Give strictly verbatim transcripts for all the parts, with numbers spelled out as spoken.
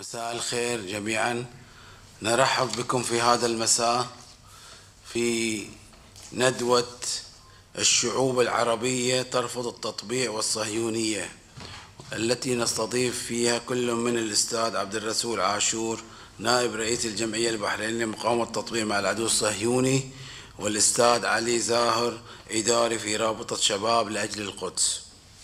مساء الخير جميعا. نرحب بكم في هذا المساء في ندوة الشعوب العربية ترفض التطبيع والصهيونية، التي نستضيف فيها كل من الأستاذ عبد الرسول عاشور نائب رئيس الجمعية البحرينية لمقاومة التطبيع مع العدو الصهيوني، والأستاذ علي زاهر إداري في رابطة شباب لأجل القدس.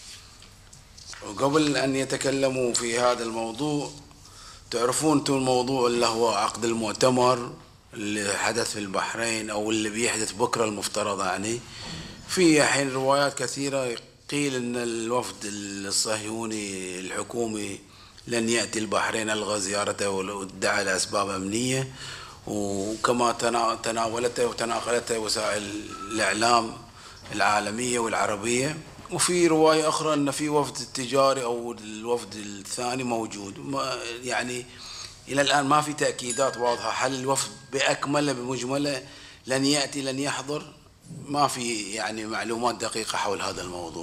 وقبل أن يتكلموا في هذا الموضوع، تعرفون انتم الموضوع اللي هو عقد المؤتمر اللي حدث في البحرين او اللي بيحدث بكره المفترض، يعني في الحين روايات كثيره قيل ان الوفد الصهيوني الحكومي لن ياتي البحرين، الغى زيارته وادعى لاسباب امنيه، وكما تناولته وتناقلته وسائل الاعلام العالميه والعربيه. وفي رواية أخرى أن في وفد التجاري أو الوفد الثاني موجود، يعني إلى الآن ما في تأكيدات واضحة. هل الوفد بأكمله بمجمله لن يأتي لن يحضر؟ ما في يعني معلومات دقيقة حول هذا الموضوع.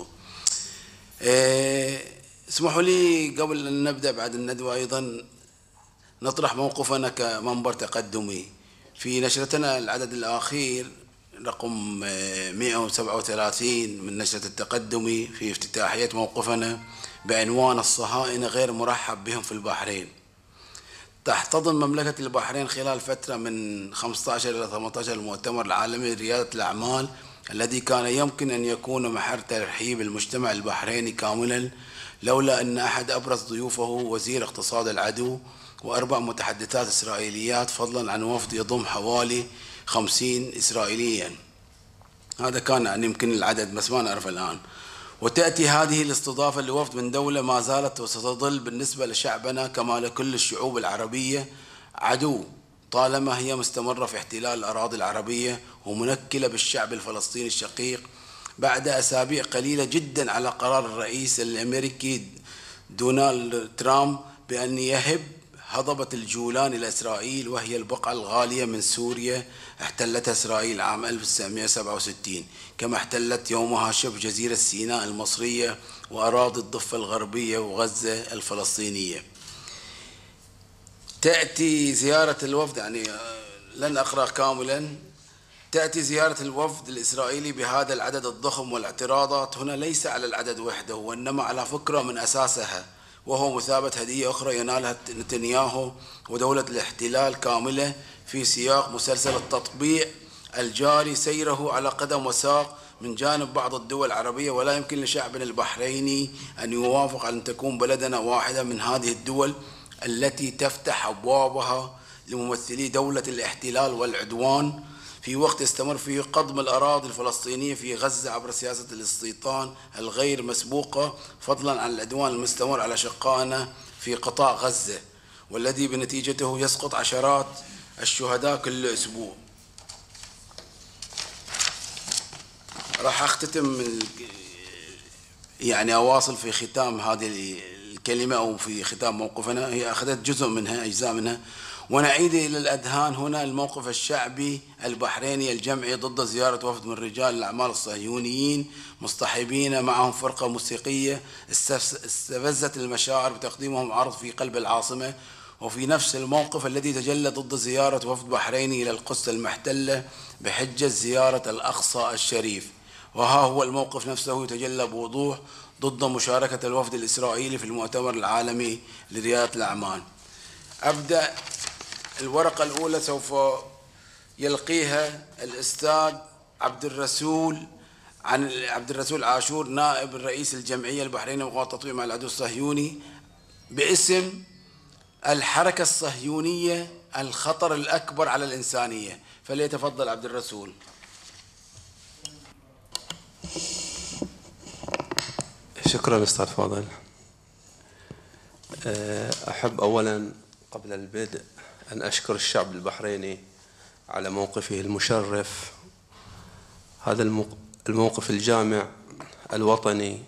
اسمحوا لي قبل أن نبدأ بعد الندوة أيضا نطرح موقفنا كمنبر تقدمي. في نشرتنا العدد الأخير رقم مئة وسبعة وثلاثين من نشرة التقدمي في افتتاحية موقفنا بعنوان الصهاينة غير مرحب بهم في البحرين. تحتضن مملكة البحرين خلال فترة من خمسة عشر إلى ثمانية عشر المؤتمر العالمي لريادة الأعمال، الذي كان يمكن أن يكون محل ترحيب المجتمع البحريني كاملا، لولا أن أحد أبرز ضيوفه وزير اقتصاد العدو وأربع متحدثات إسرائيليات، فضلا عن وفد يضم حوالي خمسين إسرائيليا. هذا كان يعني يمكن العدد بس ما نعرف الآن. وتأتي هذه الاستضافة لوفد من دولة ما زالت وستظل بالنسبة لشعبنا كما لكل الشعوب العربية عدو، طالما هي مستمرة في احتلال الأراضي العربية ومنكلة بالشعب الفلسطيني الشقيق، بعد أسابيع قليلة جدا على قرار الرئيس الأمريكي دونالد ترامب بأن يهب هضبة الجولان إلى إسرائيل، وهي البقعة الغالية من سوريا احتلتها إسرائيل عام ألف وتسعمئة وسبعة وستين، كما احتلت يومها شبه جزيرة سيناء المصرية وأراضي الضفة الغربية وغزة الفلسطينية. تأتي زيارة الوفد، يعني لن أقرأ كاملا، تأتي زيارة الوفد الإسرائيلي بهذا العدد الضخم، والاعتراضات هنا ليس على العدد وحده وإنما على فكرة من أساسها، وهو مثابة هدية أخرى ينالها نتنياهو ودولة الاحتلال كاملة في سياق مسلسل التطبيع الجاري سيره على قدم وساق من جانب بعض الدول العربية. ولا يمكن لشعبنا البحريني أن يوافق أن تكون بلدنا واحدة من هذه الدول التي تفتح أبوابها لممثلي دولة الاحتلال والعدوان في وقت استمر فيه قضم الأراضي الفلسطينية في غزة عبر سياسة الاستيطان الغير مسبوقة، فضلا عن العدوان المستمر على شقائنا في قطاع غزة، والذي بنتيجته يسقط عشرات الشهداء كل أسبوع. راح أختتم يعني أواصل في ختام هذه الكلمة أو في ختام موقفنا، هي أخذت جزء منها أجزاء منها، ونعيد إلى الأذهان هنا الموقف الشعبي البحريني الجمعي ضد زيارة وفد من رجال الأعمال الصهيونيين مصطحبين معهم فرقة موسيقية استفزت المشاعر بتقديمهم عرض في قلب العاصمة. وفي نفس الموقف الذي تجلى ضد زيارة وفد بحريني إلى القدس المحتلة بحجة زيارة الأقصى الشريف، وها هو الموقف نفسه يتجلى بوضوح ضد مشاركة الوفد الإسرائيلي في المؤتمر العالمي لريادة الأعمال. أبدأ. الورقة الأولى سوف يلقيها الأستاذ عبد الرسول عن عبد الرسول عاشور نائب الرئيس الجمعية البحرينية لمقاومة التطبيع مع العدو الصهيوني باسم الحركة الصهيونية الخطر الأكبر على الإنسانية. فليتفضل عبد الرسول. شكرا أستاذ فاضل. أحب أولا قبل البدء أن أشكر الشعب البحريني على موقفه المشرف، هذا الموقف الجامع الوطني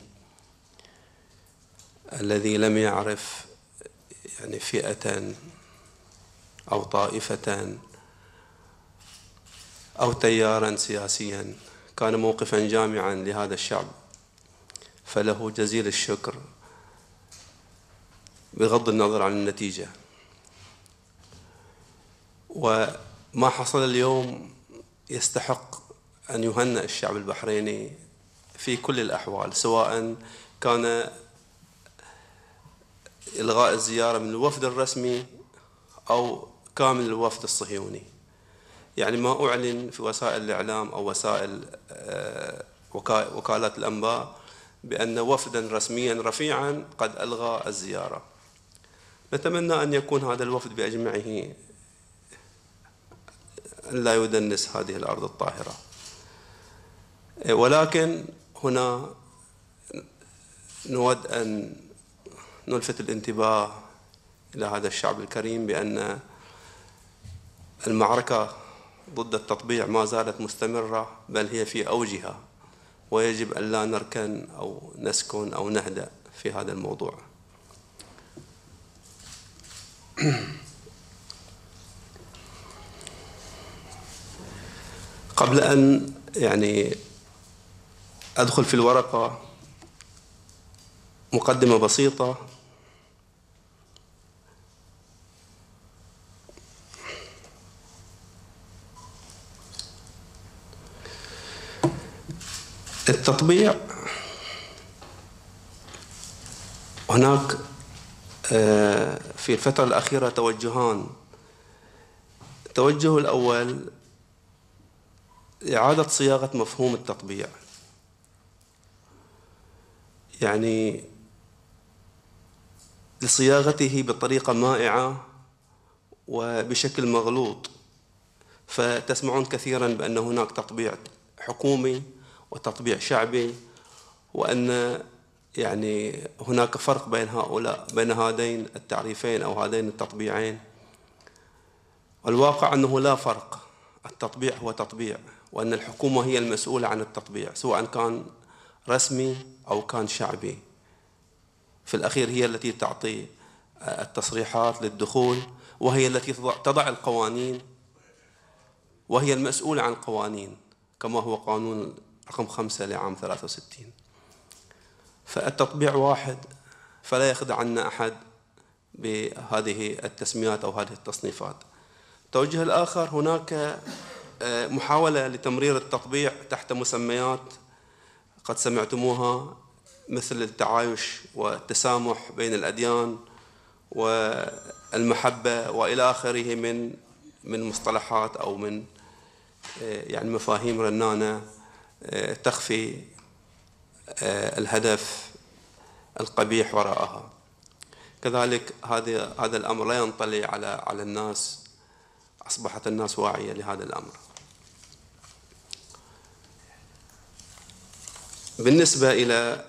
الذي لم يعرف يعني فئة أو طائفة أو تيارا سياسيا، كان موقفا جامعا لهذا الشعب، فله جزيل الشكر بغض النظر عن النتيجة. وما حصل اليوم يستحق أن يهنأ الشعب البحريني في كل الأحوال، سواء كان إلغاء الزيارة من الوفد الرسمي أو كامل الوفد الصهيوني. يعني ما أعلن في وسائل الإعلام أو وسائل وكالات الأنباء بأن وفدا رسميا رفيعا قد ألغى الزيارة. نتمنى أن يكون هذا الوفد بأجمعه أن لا يدنس هذه الأرض الطاهرة، ولكن هنا نود أن نلفت الانتباه إلى هذا الشعب الكريم بأن المعركة ضد التطبيع ما زالت مستمرة، بل هي في أوجها، ويجب أن لا نركن أو نسكن أو نهدأ في هذا الموضوع. قبل أن يعني أدخل في الورقة مقدمة بسيطة. التطبيع هناك في الفترة الأخيرة توجهان. التوجه الأول إعادة صياغة مفهوم التطبيع، يعني لصياغته بطريقة مائعة وبشكل مغلوط. فتسمعون كثيرا بأن هناك تطبيع حكومي وتطبيع شعبي، وأن يعني هناك فرق بين هؤلاء بين هذين التعريفين أو هذين التطبيعين. والواقع أنه لا فرق، التطبيع هو تطبيع، وأن الحكومة هي المسؤولة عن التطبيع سواء كان رسمي أو كان شعبي. في الأخير هي التي تعطي التصريحات للدخول، وهي التي تضع القوانين، وهي المسؤولة عن القوانين كما هو قانون رقم خمسة لعام ثلاثة وستين. فالتطبيع واحد، فلا يخدعنا أحد بهذه التسميات أو هذه التصنيفات. التوجه الآخر، هناك محاولة لتمرير التطبيع تحت مسميات قد سمعتموها، مثل التعايش والتسامح بين الأديان والمحبة وإلى آخره من من مصطلحات أو من يعني مفاهيم رنانة تخفي الهدف القبيح وراءها. كذلك هذا هذا الأمر لا ينطلي على على الناس، أصبحت الناس واعية لهذا الأمر. بالنسبة إلى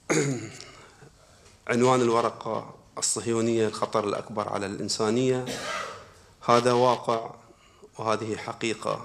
عنوان الورقة، الصهيونية الخطر الأكبر على الإنسانية، هذا واقع وهذه حقيقة.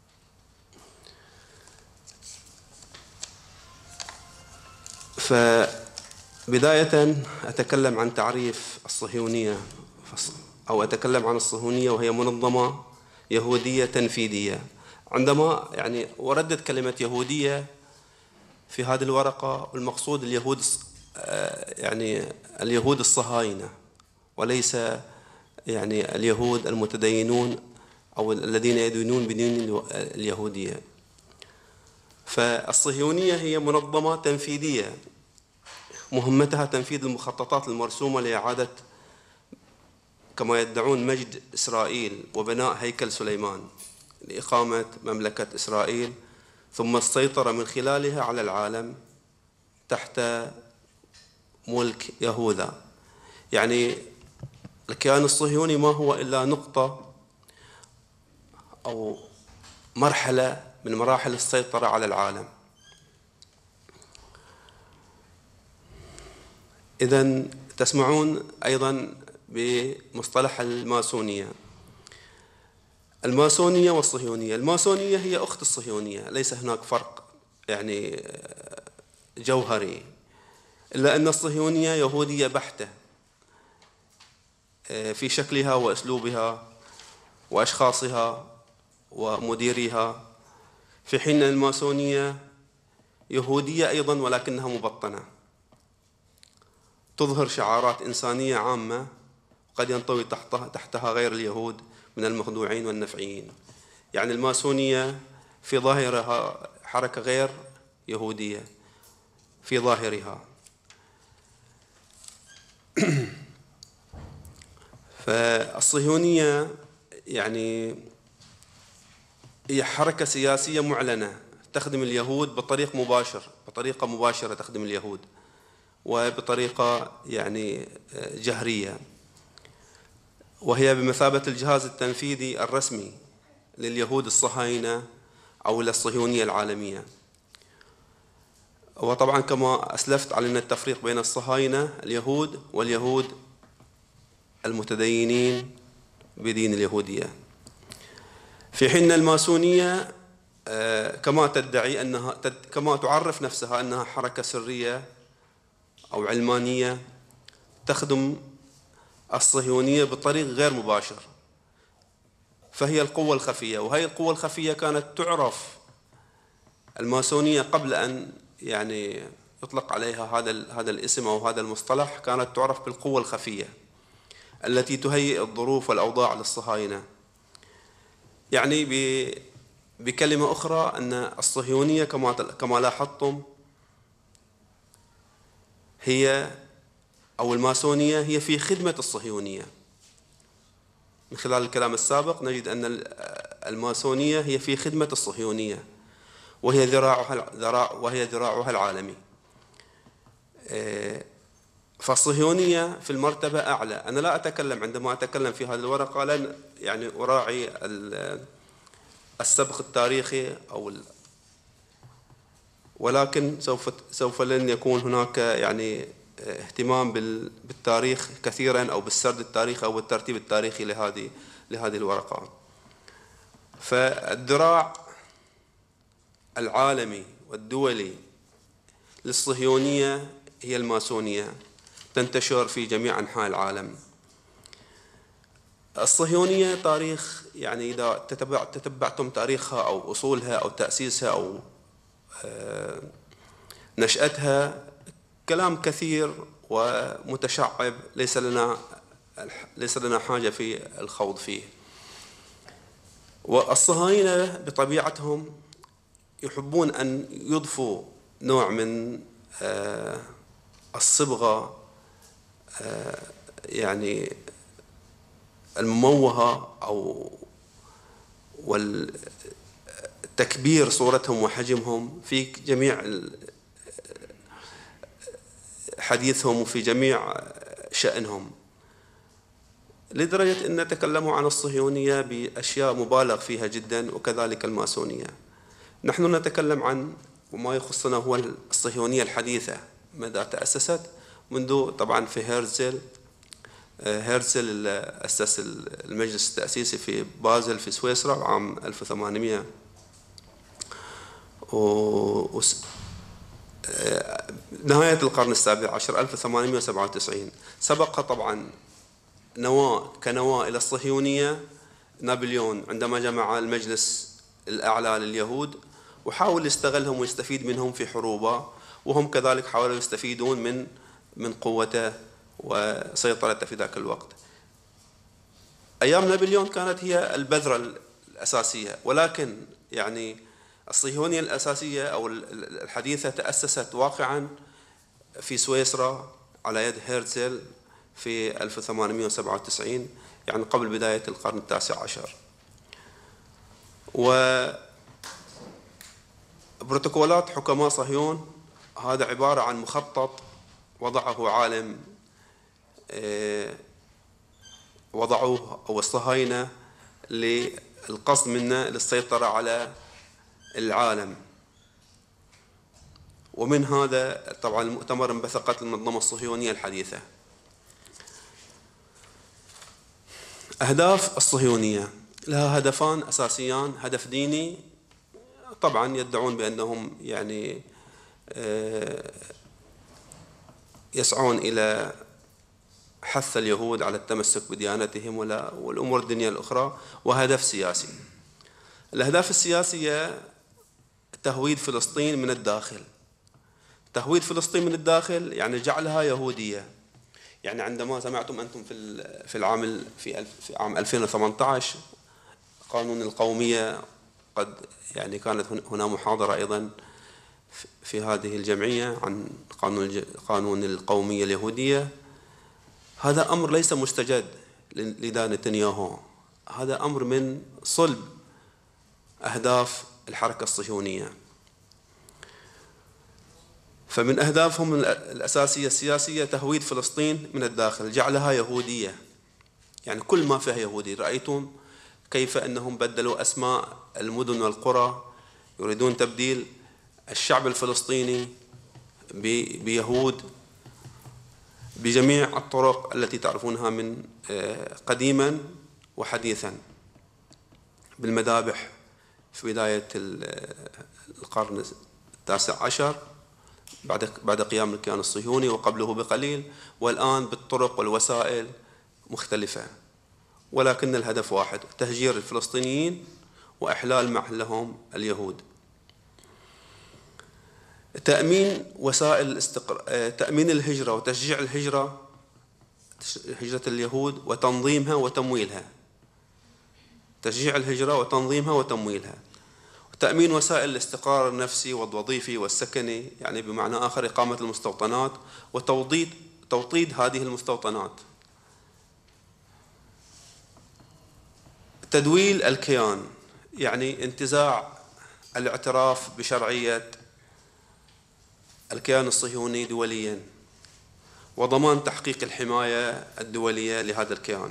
فبداية أتكلم عن تعريف الصهيونية، أو أتكلم عن الصهيونية وهي منظمة يهودية تنفيذية. عندما يعني وردت كلمة يهودية في هذه الورقة، المقصود اليهود يعني اليهود الصهاينة، وليس يعني اليهود المتدينون أو الذين يدينون بدين اليهودية. فالصهيونية هي منظمة تنفيذية مهمتها تنفيذ المخططات المرسومة لإعادة كما يدعون مجد إسرائيل وبناء هيكل سليمان، لإقامة مملكة إسرائيل، ثم السيطرة من خلالها على العالم تحت ملك يهوذا. يعني الكيان الصهيوني ما هو إلا نقطة أو مرحلة من مراحل السيطرة على العالم. إذن تسمعون أيضا بمصطلح الماسونية. الماسونية والصهيونية، الماسونية هي أخت الصهيونية، ليس هناك فرق يعني جوهري، إلا أن الصهيونية يهودية بحتة في شكلها وأسلوبها وأشخاصها ومديريها، في حين الماسونية يهودية أيضا ولكنها مبطنة، تظهر شعارات إنسانية عامة قد ينطوي تحتها, تحتها غير اليهود من المخدوعين والنفعيين. يعني الماسونية في ظاهرها حركة غير يهودية في ظاهرها. فالصهيونية يعني هي حركة سياسية معلنة تخدم اليهود بطريق مباشر، بطريقة مباشرة تخدم اليهود وبطريقة يعني جهرية، وهي بمثابة الجهاز التنفيذي الرسمي لليهود الصهاينة أو للصهيونية العالمية. وطبعا كما أسلفت علينا التفريق بين الصهاينة اليهود واليهود المتدينين بدين اليهودية، في حين الماسونية كما تدعي أنها كما تعرف نفسها أنها حركة سرية أو علمانية تخدم الصهيونية بطريق غير مباشر، فهي القوة الخفية. وهي القوة الخفية كانت تعرف الماسونية قبل أن يعني يطلق عليها هذا هذا الاسم أو هذا المصطلح، كانت تعرف بالقوة الخفية التي تهيئ الظروف والأوضاع للصهاينة. يعني بكلمة أخرى أن الصهيونية كما كما لاحظتم هي أو الماسونية هي في خدمة الصهيونية. من خلال الكلام السابق نجد أن الماسونية هي في خدمة الصهيونية وهي ذراعها ذراع وهي ذراعها العالمي. فالصهيونية في المرتبة أعلى. أنا لا أتكلم عندما أتكلم في هذه الورقة لن يعني أراعي السبق التاريخي أو ولكن سوف سوف لن يكون هناك يعني اهتمام بالتاريخ كثيرا أو بالسرد التاريخي أو بالترتيب التاريخي لهذه لهذه الورقة. فالذراع العالمي والدولي للصهيونية هي الماسونية، تنتشر في جميع أنحاء العالم. الصهيونية تاريخ يعني إذا تتبع تتبعتم تاريخها أو أصولها أو تأسيسها أو نشأتها كلام كثير ومتشعب ليس لنا ليس لنا حاجة في الخوض فيه. والصهاينة بطبيعتهم يحبون أن يضفوا نوع من الصبغة يعني المموهة أو والتكبير صورتهم وحجمهم في جميع حديثهم وفي جميع شأنهم، لدرجة أن تكلموا عن الصهيونية بأشياء مبالغ فيها جدا، وكذلك الماسونية. نحن نتكلم عن وما يخصنا هو الصهيونية الحديثة، ماذا تأسست منذ طبعا في هيرزل. هيرزل أسس المجلس التأسيسي في بازل في سويسرا عام ألف وثمانمئة و نهاية القرن السابع عشر ألف وثمانمئة وسبعة وتسعين. سبق طبعا نواة كنواة إلى الصهيونية نابليون عندما جمع المجلس الأعلى لليهود وحاول يستغلهم ويستفيد منهم في حروبه، وهم كذلك حاولوا يستفيدون من من قوته وسيطرته في ذاك الوقت. أيام نابليون كانت هي البذرة الأساسية، ولكن يعني الصهيونية الأساسية أو الحديثة تأسست واقعا في سويسرا على يد هيرزل في ألف وثمانمئة وسبعة وتسعين، يعني قبل بداية القرن التاسع عشر. وبروتوكولات حكماء صهيون هذا عبارة عن مخطط وضعه عالم وضعوه أو الصهاينة للقصد منه للسيطرة على العالم. ومن هذا طبعا المؤتمر انبثقت المنظمة الصهيونية الحديثة. أهداف الصهيونية لها هدفان أساسيان، هدف ديني طبعا يدعون بأنهم يعني يسعون إلى حث اليهود على التمسك بديانتهم والأمور الدينية الأخرى، وهدف سياسي. الأهداف السياسية تهويد فلسطين من الداخل. تهويد فلسطين من الداخل يعني جعلها يهودية، يعني عندما سمعتم أنتم في في العام في في عام ألفين وثمانية عشر قانون القومية، قد يعني كانت هنا محاضرة أيضا في هذه الجمعية عن قانون قانون القومية اليهودية. هذا أمر ليس مستجد لدى نتنياهو، هذا أمر من صلب أهداف الحركة الصهيونية. فمن أهدافهم الأساسية السياسية تهويد فلسطين من الداخل، جعلها يهودية، يعني كل ما فيها يهودي. رأيتم كيف أنهم بدلوا أسماء المدن والقرى، يريدون تبديل الشعب الفلسطيني بيهود بجميع الطرق التي تعرفونها من قديما وحديثا، بالمذابح في بداية القرن التاسع عشر بعد بعد قيام الكيان الصهيوني وقبله بقليل، والآن بالطرق والوسائل مختلفة، ولكن الهدف واحد: تهجير الفلسطينيين وإحلال محلهم اليهود. تأمين وسائل الاستقرار، تأمين الهجرة وتشجيع الهجرة، هجرة اليهود وتنظيمها وتمويلها، تشجيع الهجرة وتنظيمها وتمويلها. تأمين وسائل الاستقرار النفسي والوظيفي والسكني، يعني بمعنى آخر إقامة المستوطنات وتوطيد توطيد هذه المستوطنات. تدويل الكيان، يعني انتزاع الاعتراف بشرعية الكيان الصهيوني دوليا، وضمان تحقيق الحماية الدولية لهذا الكيان.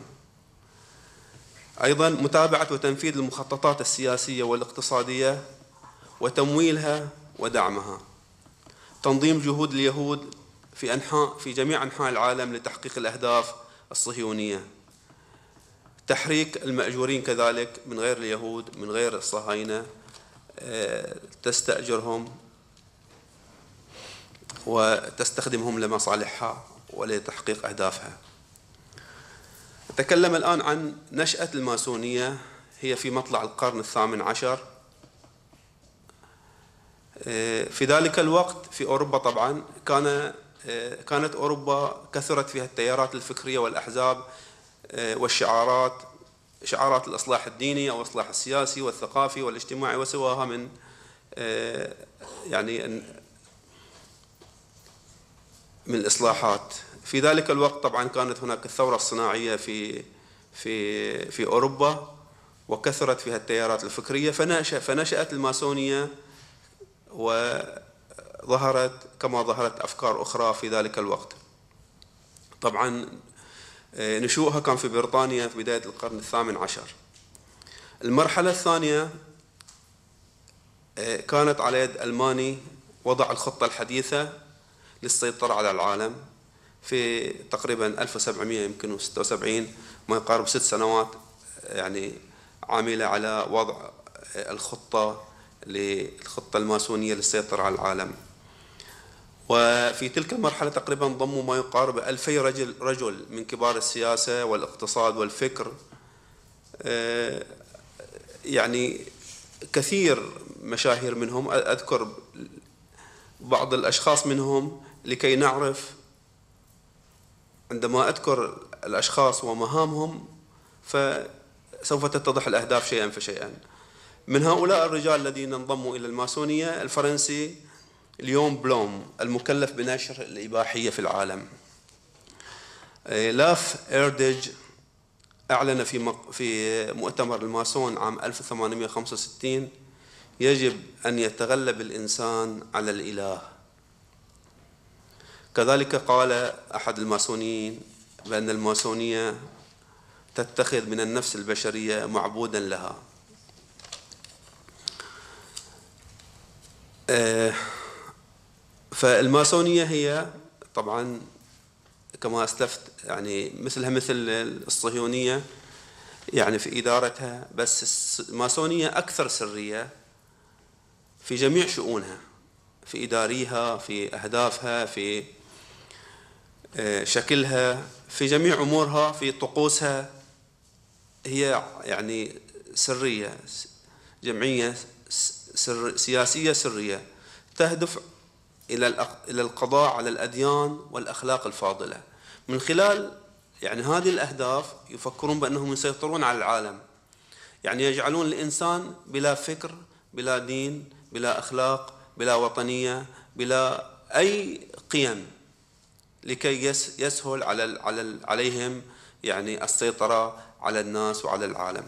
أيضا متابعة وتنفيذ المخططات السياسية والاقتصادية وتمويلها ودعمها. تنظيم جهود اليهود في أنحاء في جميع أنحاء العالم لتحقيق الأهداف الصهيونية. تحريك المأجورين كذلك من غير اليهود، من غير الصهاينة، تستأجرهم وتستخدمهم لمصالحها ولتحقيق أهدافها. نتكلم الآن عن نشأة الماسونية. هي في مطلع القرن الثامن عشر. في ذلك الوقت في أوروبا طبعا كان كانت أوروبا كثرت فيها التيارات الفكرية والأحزاب والشعارات، شعارات الإصلاح الديني أو الإصلاح السياسي والثقافي والاجتماعي وسواها من يعني من الإصلاحات. في ذلك الوقت طبعا كانت هناك الثورة الصناعية في في في أوروبا، وكثرت فيها التيارات الفكرية، فنشأ فنشأت الماسونية، وظهرت كما ظهرت أفكار أخرى في ذلك الوقت. طبعا نشوءها كان في بريطانيا في بداية القرن الثامن عشر. المرحلة الثانية كانت على يد ألماني وضع الخطة الحديثة للسيطرة على العالم في تقريبا ألف وسبعمئة يمكن وستة وسبعين، ما يقارب ست سنوات، يعني عاملة على وضع الخطة للخطة الماسونية للسيطرة على العالم. وفي تلك المرحلة تقريبا ضموا ما يقارب ألفي رجل رجل من كبار السياسة والاقتصاد والفكر، يعني كثير مشاهير منهم. أذكر بعض الأشخاص منهم لكي نعرف، عندما أذكر الأشخاص ومهامهم فسوف تتضح الأهداف شيئا فشيئا. من هؤلاء الرجال الذين انضموا إلى الماسونية الفرنسي ليون بلوم، المكلف بنشر الإباحية في العالم. لاف إيردج أعلن في في مؤتمر الماسون عام ألف وثمانمئة وخمسة وستين: يجب أن يتغلب الإنسان على الإله. كذلك قال أحد الماسونيين بأن الماسونية تتخذ من النفس البشرية معبودا لها. فالماسونية هي طبعا كما أسلفت يعني مثلها مثل الصهيونية يعني في إدارتها، بس الماسونية أكثر سرية في جميع شؤونها، في إداريها، في أهدافها، في شكلها، في جميع أمورها، في طقوسها. هي يعني سرية، جمعية سر سياسية سرية تهدف إلى إلى القضاء على الأديان والأخلاق الفاضلة. من خلال يعني هذه الأهداف يفكرون بأنهم يسيطرون على العالم، يعني يجعلون الإنسان بلا فكر، بلا دين، بلا أخلاق، بلا وطنية، بلا أي قيم، لكي يسهل على على عليهم يعني السيطرة على الناس وعلى العالم.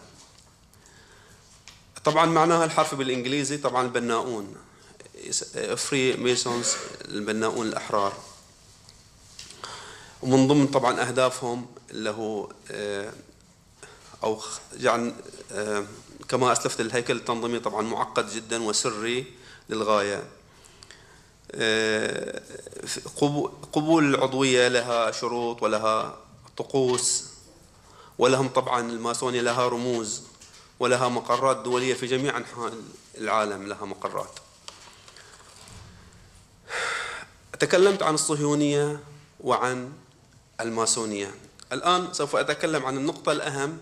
طبعا معناها الحرف بالإنجليزي طبعا البناؤون، فري ميسونز، البناؤون الأحرار. ومن ضمن طبعا أهدافهم اللي هو أو يعني كما أسلفت الهيكل التنظيمي طبعا معقد جدا وسري للغاية. قبول العضوية لها شروط ولها طقوس، ولهم طبعا الماسونية لها رموز ولها مقرات دولية في جميع أنحاء العالم، لها مقرات. تكلمت عن الصهيونية وعن الماسونية، الآن سوف أتكلم عن النقطة الأهم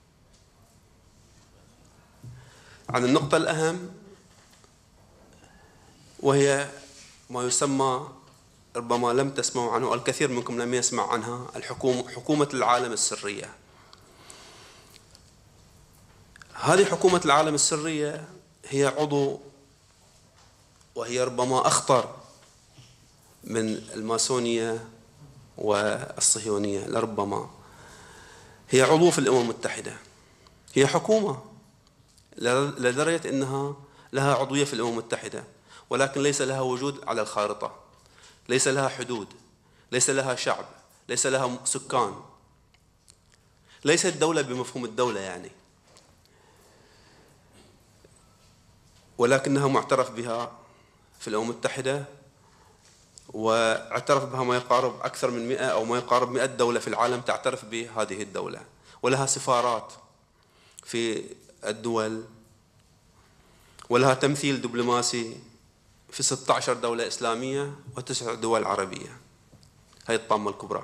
عن النقطة الأهم وهي ما يسمى، ربما لم تسمعوا عنه، الكثير منكم لم يسمع عنها، الحكومة حكومة العالم السرية. هذه حكومة العالم السرية هي عضو، وهي ربما أخطر من الماسونية والصهيونية لربما. هي عضو في الأمم المتحدة، هي حكومة لدرجة أنها لها عضوية في الأمم المتحدة، ولكن ليس لها وجود على الخارطة، ليس لها حدود، ليس لها شعب، ليس لها سكان، ليست دولة بمفهوم الدولة يعني، ولكنها معترف بها في الأمم المتحدة، واعترف بها ما يقارب أكثر من مئة أو ما يقارب مئة دولة في العالم تعترف بهذه الدولة، ولها سفارات في الدول، ولها تمثيل دبلوماسي في ستة عشر دولة إسلامية وتسع دول عربية. هي الطامة الكبرى.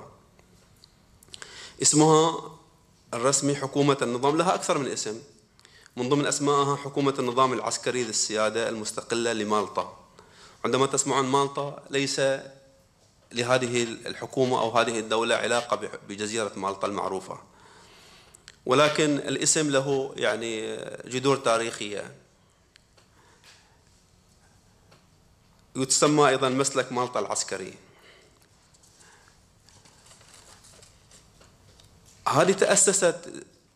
اسمها الرسمي حكومة النظام، لها أكثر من اسم، من ضمن أسمائها حكومة النظام العسكري ذي السيادة المستقلة لمالطا. عندما تسمعون مالطا ليس لهذه الحكومة أو هذه الدولة علاقة بجزيرة مالطا المعروفة، ولكن الاسم له يعني جذور تاريخية. يتسمى أيضا مسلك مالطا العسكري. هذه تأسست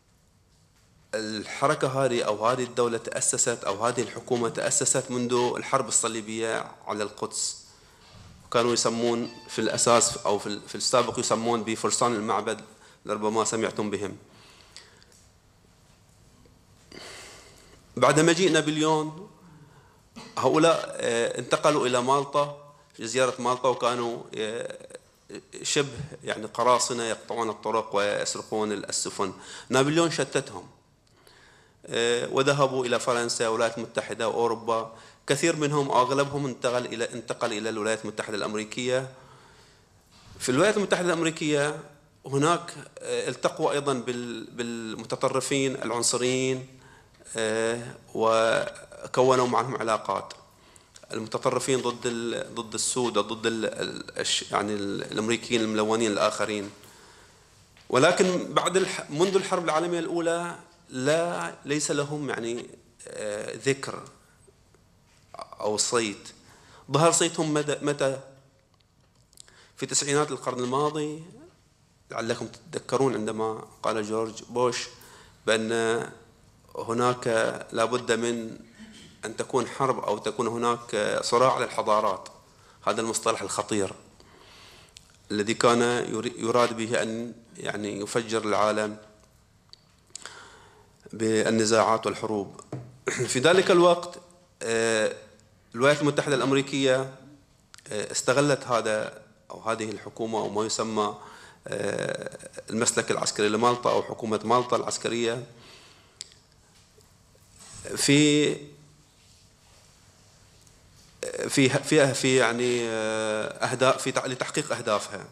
الحركة هذه أو هذه الدولة تأسست أو هذه الحكومة تأسست منذ الحرب الصليبية على القدس، كانوا يسمون في الأساس أو في السابق يسمون بفرسان المعبد، لربما سمعتم بهم. بعد مجيء نابليون هؤلاء انتقلوا إلى مالطا، جزيرة مالطا، وكانوا شبه يعني قراصنة يقطعون الطرق ويسرقون السفن. نابليون شتتهم وذهبوا إلى فرنسا والولايات المتحدة وأوروبا. كثير منهم أغلبهم انتقل إلى انتقل إلى الولايات المتحدة الأمريكية. في الولايات المتحدة الأمريكية هناك التقوا أيضا بالمتطرفين العنصريين وكونوا معهم علاقات. المتطرفين ضد ضد السود ضد يعني الأمريكيين الملونين الآخرين. ولكن بعد الح... منذ الحرب العالمية الأولى لا ليس لهم يعني ذكر أو صيت. ظهر صيتهم متى؟ في تسعينات القرن الماضي، لعلكم تتذكرون عندما قال جورج بوش بأن هناك لابد من أن تكون حرب أو تكون هناك صراع على الحضارات. هذا المصطلح الخطير الذي كان يراد به أن يعني يفجر العالم بالنزاعات والحروب. في ذلك الوقت الولايات المتحدة الأمريكية استغلت هذا أو هذه الحكومة أو ما يسمى المسلك العسكري لمالطا أو حكومة مالطا العسكرية في في في في يعني أهداف، في لتحقيق أهدافها.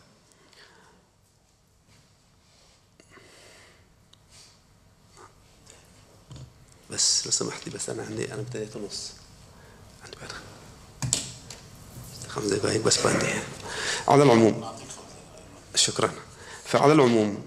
بس لو سمحت لي، بس أنا عندي أنا ابتديت نص، عندي بعد خمس دقائق بس بعدين. على العموم شكرا. فعلى العموم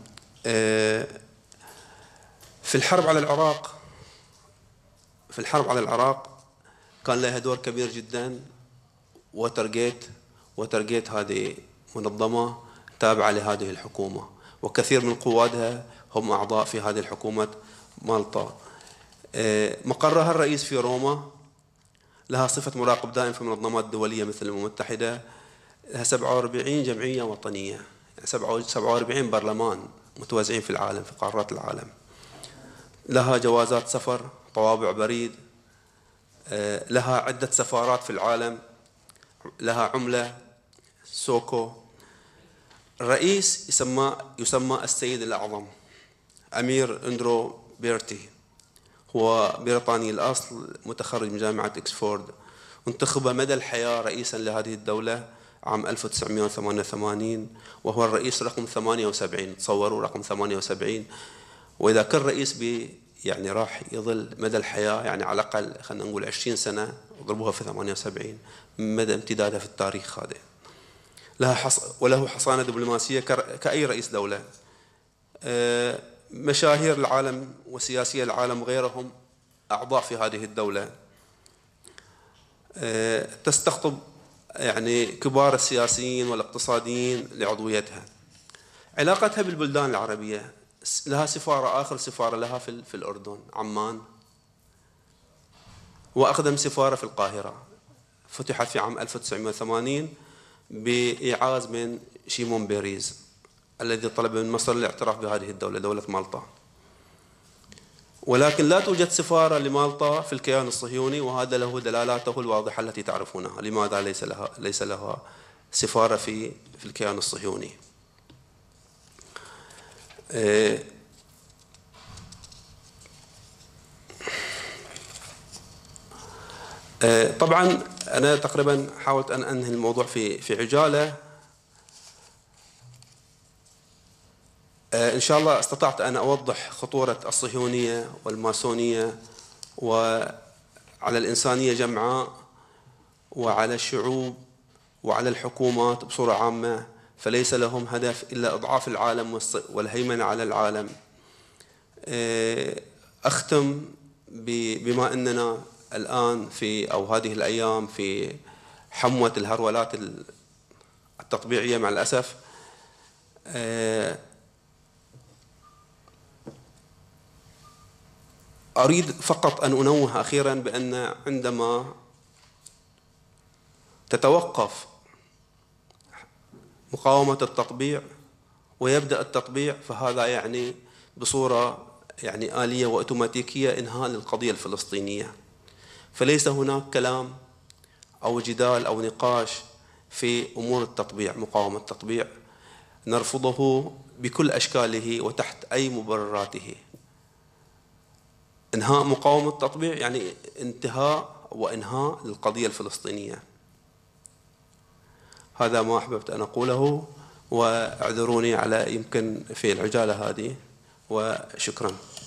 في الحرب على العراق في الحرب على العراق كان لها دور كبير جدا. ووترغيت ووترغيت هذه منظمة تابعة لهذه الحكومة، وكثير من قوادها هم أعضاء في هذه الحكومة مالطا. مقرها الرئيس في روما، لها صفة مراقب دائم في المنظمات الدولية مثل الأمم المتحدة، لها سبعة وأربعين جمعية وطنية، يعني سبعة وأربعين برلمان متوزعين في العالم، في قارات العالم. لها جوازات سفر، طوابع بريد، لها عدة سفارات في العالم، لها عملة سوكو. الرئيس يسمى يسمى السيد الأعظم، أمير أندرو بيرتي، هو بريطاني الأصل، متخرج من جامعة إكسفورد، انتخب مدى الحياة رئيسا لهذه الدولة عام ألف وتسعمئة وثمانية وثمانين، وهو الرئيس رقم ثمانية وسبعين. تصوروا رقم ثمانية وسبعين، وإذا كان رئيس بي يعني راح يظل مدى الحياة، يعني على الأقل خلينا نقول عشرين سنة، اضربوها في ثمانية وسبعين، مدى امتدادها في التاريخ هذا. لها حص... وله حصانة دبلوماسية كأي رئيس دولة. مشاهير العالم وسياسي العالم وغيرهم أعضاء في هذه الدولة. تستقطب يعني كبار السياسيين والاقتصاديين لعضويتها. علاقتها بالبلدان العربية، لها سفارة، آخر سفارة لها في, في الأردن عمان، وأقدم سفارة في القاهرة، فتحت في عام ألف وتسعمئة وثمانين بإيعاز من شيمون بيريز الذي طلب من مصر الاعتراف بهذه الدولة، دولة مالطا. ولكن لا توجد سفارة لمالطا في الكيان الصهيوني، وهذا له دلالاته الواضحة التي تعرفونها. لماذا ليس لها ليس لها سفارة في في الكيان الصهيوني؟ طبعا أنا تقريبا حاولت أن أنهي الموضوع في في عجالة. إن شاء الله استطعت أن أوضح خطورة الصهيونية والماسونية وعلى الإنسانية جمعاء، وعلى الشعوب وعلى الحكومات بصورة عامة، فليس لهم هدف إلا إضعاف العالم والهيمنة على العالم. أختم بما أننا الآن في أو هذه الأيام في حموة الهرولات التطبيعية مع الأسف، أريد فقط أن أنوه أخيرا بأن عندما تتوقف مقاومة التطبيع ويبدأ التطبيع، فهذا يعني بصورة يعني آلية وأوتوماتيكية إنهاء للقضية الفلسطينية. فليس هناك كلام أو جدال أو نقاش في أمور التطبيع، مقاومة التطبيع نرفضه بكل أشكاله وتحت أي مبرراته. إنهاء مقاومة التطبيع يعني انتهاء وإنهاء للقضية الفلسطينية. هذا ما أحببت أن أقوله، واعذروني على يمكن في العجالة هذه، وشكرا.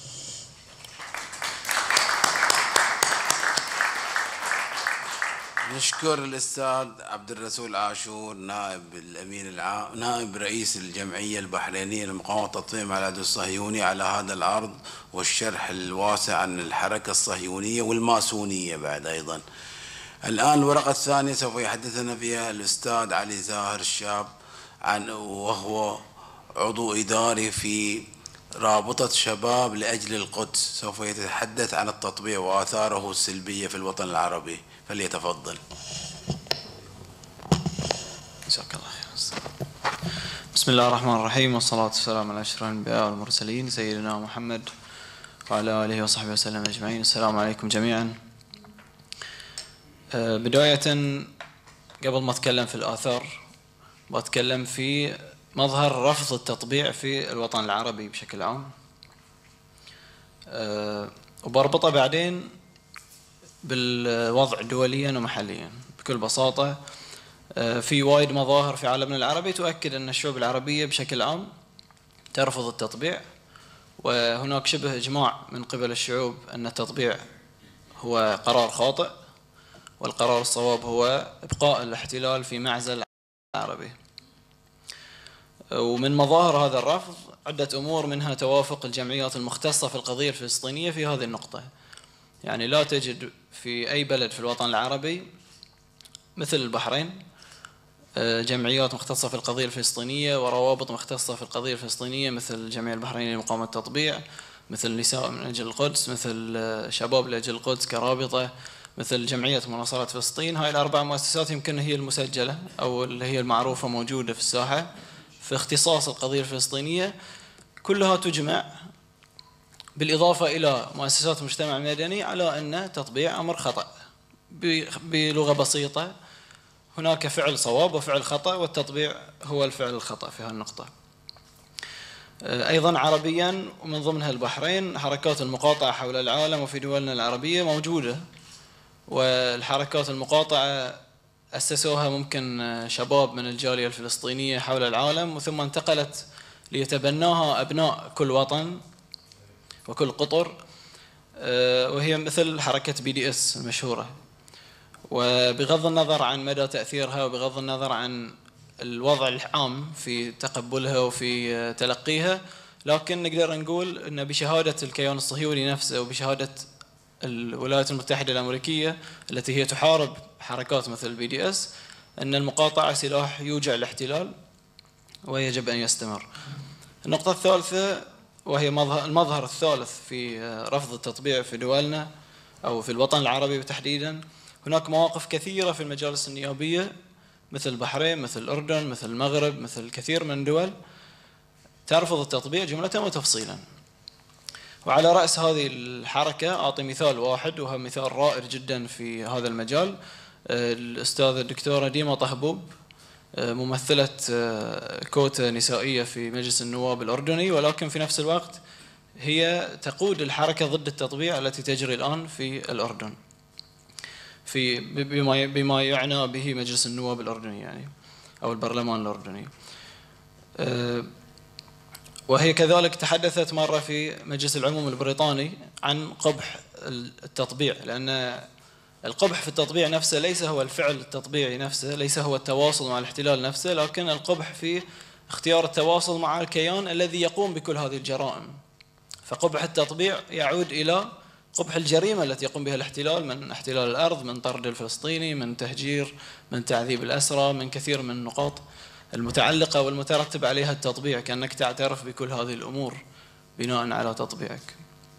نشكر الأستاذ عبد الرسول عاشور، نائب الأمين العام، نائب رئيس الجمعية البحرينية لمقاومة التطبيع مع العدو الصهيوني، على هذا العرض والشرح الواسع عن الحركة الصهيونية والماسونية بعد أيضا. الآن الورقة الثانية سوف يحدثنا فيها الأستاذ علي زاهر الشاب، عن وهو عضو إداري في رابطة شباب لأجل القدس، سوف يتحدث عن التطبيع وآثاره السلبية في الوطن العربي، فليتفضل. جزاك الله خير. بسم الله الرحمن الرحيم، والصلاة والسلام على أشرف الأنبياء والمرسلين سيدنا محمد وعلى آله وصحبه وسلم أجمعين. السلام عليكم جميعا. بداية قبل ما أتكلم في الآثار بتكلم في مظهر رفض التطبيع في الوطن العربي بشكل عام، وبربطه بعدين بالوضع دوليا ومحليا. بكل بساطة في وايد مظاهر في عالمنا العربي تؤكد أن الشعوب العربية بشكل عام ترفض التطبيع، وهناك شبه إجماع من قبل الشعوب أن التطبيع هو قرار خاطئ، والقرار الصواب هو إبقاء الاحتلال في معزل العربي. ومن مظاهر هذا الرفض عدة أمور، منها توافق الجمعيات المختصة في القضية الفلسطينية في هذه النقطة. يعني لا تجد في أي بلد في الوطن العربي مثل البحرين جمعيات مختصة في القضية الفلسطينية وروابط مختصة في القضية الفلسطينية، مثل الجمعية البحرينية لمقاومة التطبيع، مثل نساء من أجل القدس، مثل شباب لأجل القدس كرابطة، مثل جمعية مناصرة فلسطين. هاي الأربع مؤسسات يمكن هي المسجلة أو اللي هي المعروفة موجودة في الساحة في اختصاص القضية الفلسطينية، كلها تجمع بالإضافة إلى مؤسسات المجتمع المدني على أن تطبيع أمر خطأ. بلغة بسيطة هناك فعل صواب وفعل خطأ، والتطبيع هو الفعل الخطأ في هالنقطة. أيضا عربيا ومن ضمنها البحرين حركات المقاطعة حول العالم وفي دولنا العربية موجودة، والحركات المقاطعة أسسوها ممكن شباب من الجالية الفلسطينية حول العالم، وثم انتقلت ليتبناها أبناء كل وطن وكل قطر، وهي مثل حركة بي دي اس المشهورة. وبغض النظر عن مدى تأثيرها وبغض النظر عن الوضع العام في تقبلها وفي تلقيها، لكن نقدر نقول أن بشهادة الكيان الصهيوني نفسه وبشهادة الولايات المتحدة الأمريكية التي هي تحارب حركات مثل البي دي اس، أن المقاطعة سلاح يوجع الاحتلال ويجب أن يستمر. النقطة الثالثة وهي المظهر الثالث في رفض التطبيع في دولنا أو في الوطن العربي تحديدا، هناك مواقف كثيرة في المجالس النيابية مثل البحرين، مثل الأردن، مثل المغرب، مثل الكثير من الدول ترفض التطبيع جملة وتفصيلا. وعلى رأس هذه الحركة أعطي مثال واحد وهو مثال رائع جدا في هذا المجال، الأستاذة الدكتورة ديما طهبوب، ممثلة كوتا نسائية في مجلس النواب الأردني، ولكن في نفس الوقت هي تقود الحركة ضد التطبيع التي تجري الآن في الأردن في بما بما يعنى به مجلس النواب الأردني يعني أو البرلمان الأردني. وهي كذلك تحدثت مرة في مجلس العموم البريطاني عن قبح التطبيع، لأن القبح في التطبيع نفسه ليس هو الفعل التطبيعي نفسه، ليس هو التواصل مع الاحتلال نفسه، لكن القبح في اختيار التواصل مع الكيان الذي يقوم بكل هذه الجرائم. فقبح التطبيع يعود إلى قبح الجريمة التي يقوم بها الاحتلال من احتلال الأرض، من طرد الفلسطيني، من تهجير، من تعذيب الأسرى، من كثير من النقاط المتعلقة والمترتب عليها التطبيع، كأنك تعترف بكل هذه الأمور بناء على تطبيعك.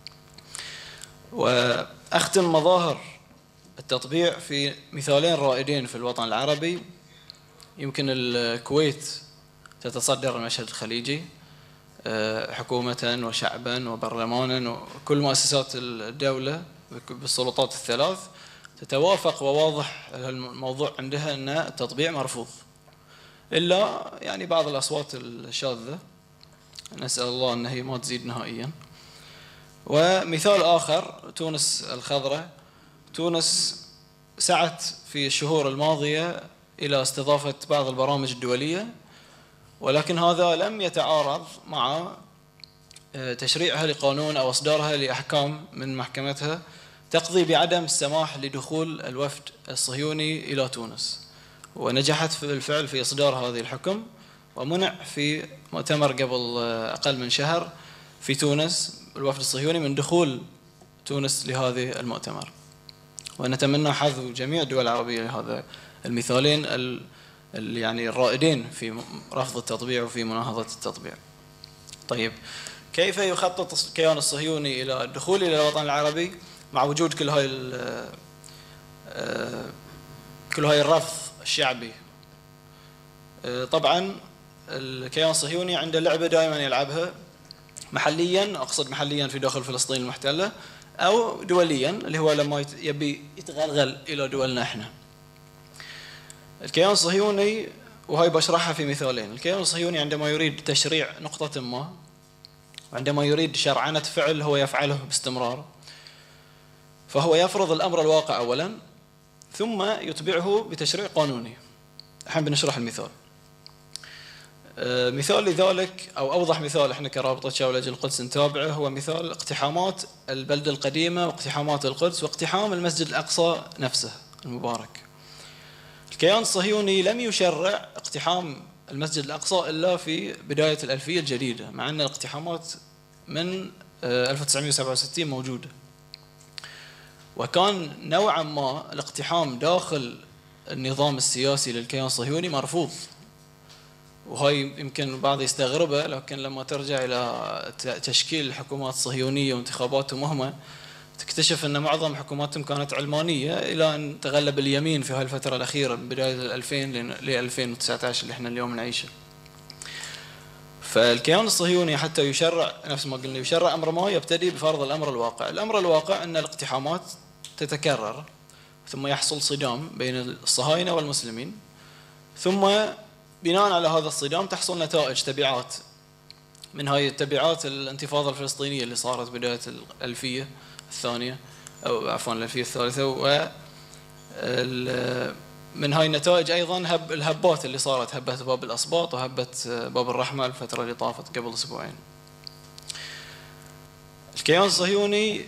وأختم مظاهر التطبيع في مثالين رائدين في الوطن العربي. يمكن الكويت تتصدر المشهد الخليجي حكومة وشعبا وبرلمانا وكل مؤسسات الدولة بالسلطات الثلاث تتوافق وواضح الموضوع عندها أن التطبيع مرفوض، إلا يعني بعض الأصوات الشاذة نسأل الله أن هي ما تزيد نهائيا. ومثال آخر تونس الخضراء، تونس سعت في الشهور الماضية إلى استضافة بعض البرامج الدولية، ولكن هذا لم يتعارض مع تشريعها لقانون أو إصدارها لأحكام من محكمتها تقضي بعدم السماح لدخول الوفد الصهيوني إلى تونس، ونجحت بالفعل في إصدار هذه الحكم، ومنع في مؤتمر قبل أقل من شهر في تونس الوفد الصهيوني من دخول تونس لهذه المؤتمر. ونتمنى حظ جميع الدول العربية لهذا المثالين يعني الرائدين في رفض التطبيع وفي مناهضة التطبيع. طيب، كيف يخطط الكيان الصهيوني إلى الدخول إلى الوطن العربي مع وجود كل هاي كل هاي الرفض الشعبي؟ طبعا الكيان الصهيوني عنده لعبة دائما يلعبها محليا، أقصد محليا في داخل فلسطين المحتلة، أو دوليا اللي هو لما يبي يتغلغل إلى دولنا إحنا. الكيان الصهيوني، وهي بشرحها في مثالين، الكيان الصهيوني عندما يريد تشريع نقطة ما، وعندما يريد شرعنة فعل هو يفعله باستمرار، فهو يفرض الأمر الواقع أولا ثم يتبعه بتشريع قانوني. الحين بنشرح المثال. مثال لذلك أو أوضح مثال احنا كرابطة شباب لأجل القدس نتابعه هو مثال اقتحامات البلدة القديمة واقتحامات القدس واقتحام المسجد الأقصى نفسه المبارك. الكيان الصهيوني لم يشرع اقتحام المسجد الأقصى إلا في بداية الألفية الجديدة، مع أن الاقتحامات من ألف وتسعمئة وسبعة وستين موجودة. وكان نوعا ما الاقتحام داخل النظام السياسي للكيان الصهيوني مرفوض، وهي يمكن البعض يستغربه، لكن لما ترجع إلى تشكيل الحكومات الصهيونية وانتخاباتهم هم تكتشف أن معظم حكوماتهم كانت علمانية، إلى أن تغلب اليمين في هذه الفترة الأخيرة من بداية الألفين ل ألفين وتسعة عشر اللي احنا اليوم نعيشه. فالكيان الصهيوني حتى يشرع نفس ما قلنا يشرع أمر ما يبتدي بفرض الأمر الواقع. الأمر الواقع أن الاقتحامات تتكرر، ثم يحصل صدام بين الصهاينة والمسلمين، ثم بناء على هذا الصدام تحصل نتائج تبعات. من هاي التبعات الانتفاضة الفلسطينية اللي صارت بداية الألفية الثانية أو عفوا الألفية الثالثة، و من هاي النتائج أيضا هب الهبات اللي صارت، هبة باب الأسباط وهبة باب الرحمة الفترة اللي طافت قبل أسبوعين. الكيان الصهيوني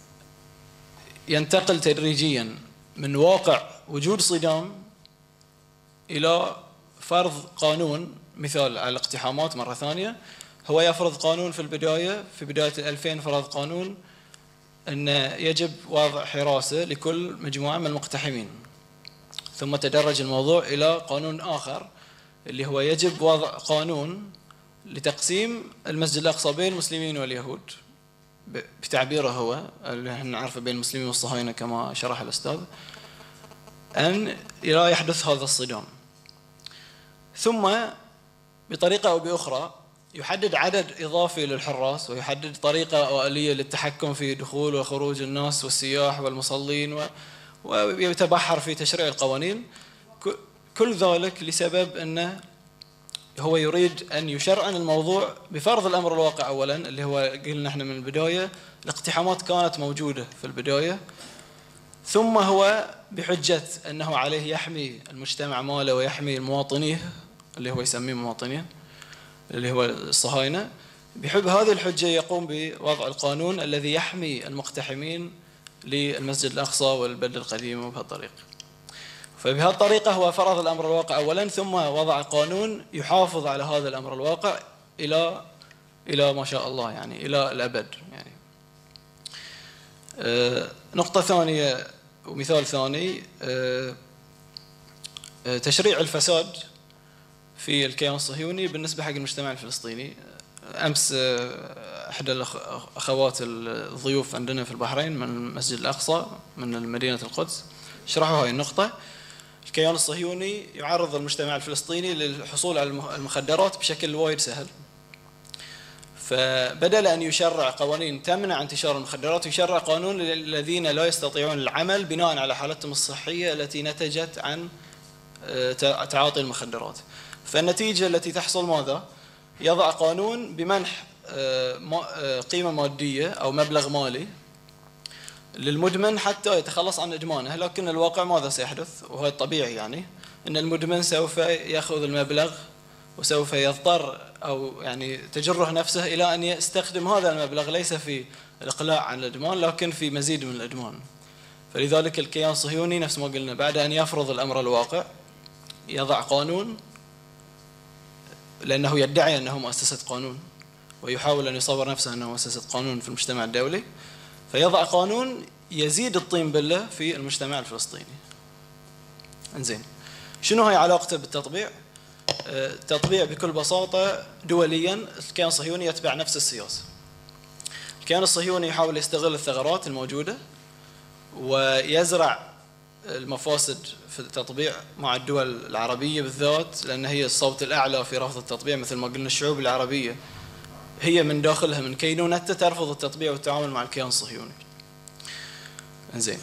ينتقل تدريجيا من واقع وجود صدام إلى فرض قانون. مثال على الاقتحامات مرة ثانية، هو يفرض قانون في البداية في بداية الألفين فرض قانون أن يجب وضع حراسة لكل مجموعة من المقتحمين، ثم تدرج الموضوع إلى قانون آخر اللي هو يجب وضع قانون لتقسيم المسجد الأقصى بين المسلمين واليهود، بتعبيره هو اللي احنا نعرفه بين المسلمين والصهاينة كما شرح الأستاذ، أن لا يحدث هذا الصدام. ثم بطريقة أو بأخرى يحدد عدد إضافي للحراس، ويحدد طريقة أو آلية للتحكم في دخول وخروج الناس والسياح والمصلين، ويتبحر في تشريع القوانين. كل ذلك لسبب أنه هو يريد أن يشرعن الموضوع بفرض الأمر الواقع أولا، اللي هو قلنا احنا من البداية الاقتحامات كانت موجودة في البداية، ثم هو بحجة أنه عليه يحمي المجتمع ماله ويحمي المواطنيه اللي هو يسميه مواطنين اللي هو الصهاينة، بحب هذه الحجة يقوم بوضع القانون الذي يحمي المقتحمين للمسجد الأقصى والبلدة القديمة بهالطريقة. فبهذه الطريقة هو فرض الأمر الواقع أولا، ثم وضع قانون يحافظ على هذا الأمر الواقع إلى إلى ما شاء الله، يعني إلى الأبد. يعني آه نقطة ثانية ومثال ثاني، آه تشريع الفساد في الكيان الصهيوني بالنسبة حق المجتمع الفلسطيني. أمس أحد الأخوات الضيوف عندنا في البحرين من المسجد الأقصى من مدينة القدس شرحوا هاي النقطة. الكيان الصهيوني يعرض المجتمع الفلسطيني للحصول على المخدرات بشكل وايد سهل، فبدل أن يشرع قوانين تمنع انتشار المخدرات يشرع قانون للذين لا يستطيعون العمل بناء على حالتهم الصحية التي نتجت عن تعاطي المخدرات. فالنتيجة التي تحصل ماذا؟ يضع قانون بمنح قيمة مادية أو مبلغ مالي للمدمن حتى يتخلص عن إدمانه، لكن الواقع ماذا سيحدث؟ وهو الطبيعي يعني أن المدمن سوف يأخذ المبلغ وسوف يضطر أو يعني تجره نفسه إلى أن يستخدم هذا المبلغ ليس في الإقلاع عن الإدمان لكن في مزيد من الإدمان. فلذلك الكيان الصهيوني نفس ما قلنا بعد أن يفرض الأمر الواقع يضع قانون، لأنه يدعي أنه مؤسسة قانون ويحاول أن يصور نفسه أنه مؤسسة قانون في المجتمع الدولي، فيضع قانون يزيد الطين بلة في المجتمع الفلسطيني. انزين، شنو هي علاقته بالتطبيع؟ التطبيع بكل بساطة دوليا الكيان الصهيوني يتبع نفس السياسة. الكيان الصهيوني يحاول يستغل الثغرات الموجودة ويزرع المفاسد في التطبيع مع الدول العربية بالذات، لأن هي الصوت الأعلى في رفض التطبيع. مثل ما قلنا الشعوب العربية هي من داخلها من كينونتها ترفض التطبيع والتعامل مع الكيان الصهيوني. زين،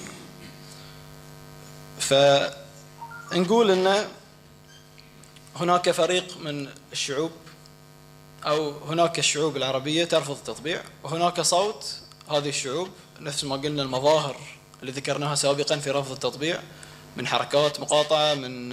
فنقول أن هناك فريق من الشعوب أو هناك الشعوب العربية ترفض التطبيع، وهناك صوت هذه الشعوب نفس ما قلنا المظاهر اللي ذكرناها سابقا في رفض التطبيع من حركات مقاطعة، من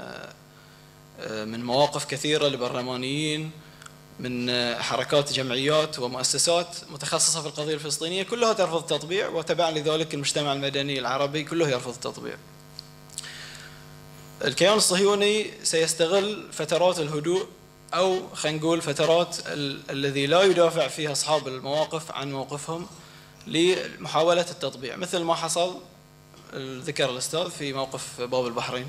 من مواقف كثيرة لبرلمانيين، من حركات جمعيات ومؤسسات متخصصة في القضية الفلسطينية، كلها ترفض التطبيع، وتبعا لذلك المجتمع المدني العربي كله يرفض التطبيع. الكيان الصهيوني سيستغل فترات الهدوء، أو خلينا نقول فترات الذي لا يدافع فيها أصحاب المواقف عن موقفهم لمحاولة التطبيع، مثل ما حصل ذكر الأستاذ في موقف باب البحرين.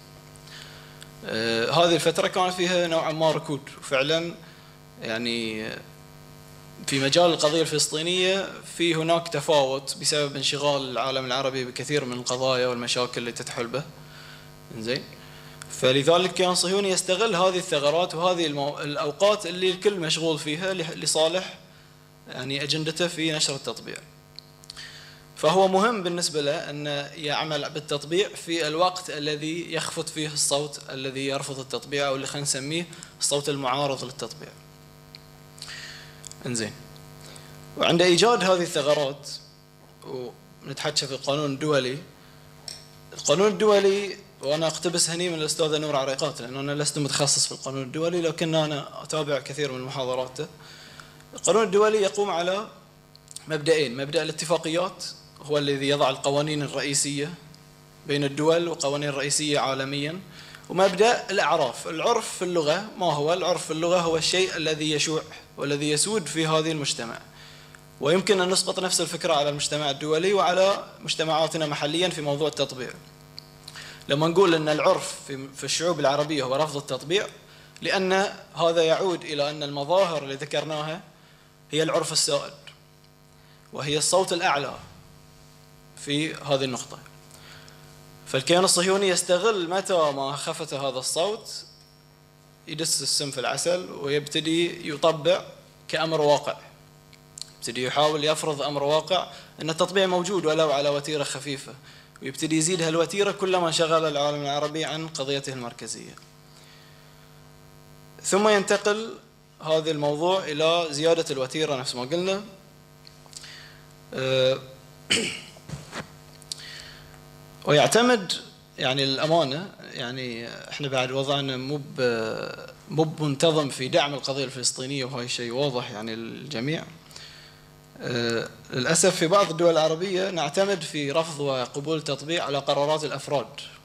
آه هذه الفترة كانت فيها نوعا ما ركود، وفعلا يعني في مجال القضية الفلسطينية في هناك تفاوت بسبب انشغال العالم العربي بكثير من القضايا والمشاكل اللي تتحل به. إنزين، فلذلك الكيان الصهيوني يستغل هذه الثغرات وهذه المو... الأوقات اللي الكل مشغول فيها لصالح يعني أجندته في نشر التطبيع. فهو مهم بالنسبة له أن يعمل بالتطبيع في الوقت الذي يخفت فيه الصوت الذي يرفض التطبيع، أو اللي خلينا نسميه الصوت المعارض للتطبيع. إنزين، وعند إيجاد هذه الثغرات، ونتحدث في القانون الدولي. القانون الدولي، وأنا أقتبس هني من الأستاذة نور عريقات، لأنه أنا لست متخصص في القانون الدولي، لكن أنا أتابع كثير من محاضراته. القانون الدولي يقوم على مبدأين: مبدأ الاتفاقيات هو الذي يضع القوانين الرئيسية بين الدول وقوانين رئيسية عالميا، ومبدأ الأعراف. العرف في اللغة، ما هو العرف في اللغة؟ هو الشيء الذي يشوع والذي يسود في هذه المجتمع، ويمكن أن نسقط نفس الفكرة على المجتمع الدولي وعلى مجتمعاتنا محليا في موضوع التطبيع. لما نقول أن العرف في الشعوب العربية هو رفض التطبيع، لأن هذا يعود إلى أن المظاهر اللي ذكرناها هي العرف السائد، وهي الصوت الأعلى في هذه النقطة. فالكيان الصهيوني يستغل متى ما خفت هذا الصوت، يدس السم في العسل ويبتدي يطبع كأمر واقع، يبتدي يحاول يفرض أمر واقع أن التطبيع موجود ولو على وتيرة خفيفة، ويبتدي يزيد هالوتيرة كلما انشغل العالم العربي عن قضيته المركزية. ثم ينتقل هذا الموضوع إلى زيادة الوتيرة نفس ما قلنا. ويعتمد يعني الأمانة، يعني احنا بعد وضعنا مو مو منتظم في دعم القضية الفلسطينية، وهاي شيء واضح يعني للجميع. للأسف في بعض الدول العربية نعتمد في رفض وقبول التطبيع على قرارات الأفراد،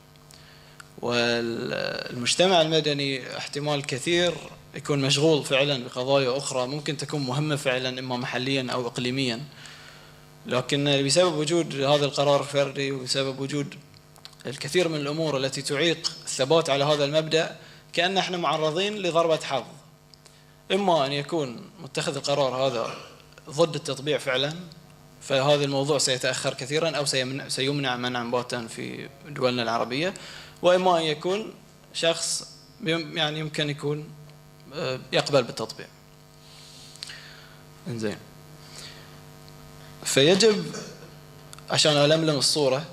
والمجتمع المدني احتمال كثير يكون مشغول فعلا بقضايا أخرى ممكن تكون مهمة فعلا، إما محليا أو إقليميا، لكن بسبب وجود هذا القرار الفردي وبسبب وجود الكثير من الأمور التي تعيق الثبات على هذا المبدأ، كأن احنا معرضين لضربة حظ. إما أن يكون متخذ القرار هذا ضد التطبيع فعلا، فهذا الموضوع سيتأخر كثيرا أو سيمنع منعا باتا في دولنا العربية، وإما أن يكون شخص يعني يمكن يكون يقبل بالتطبيع. إنزين، فيجب عشان ألملم الصورة،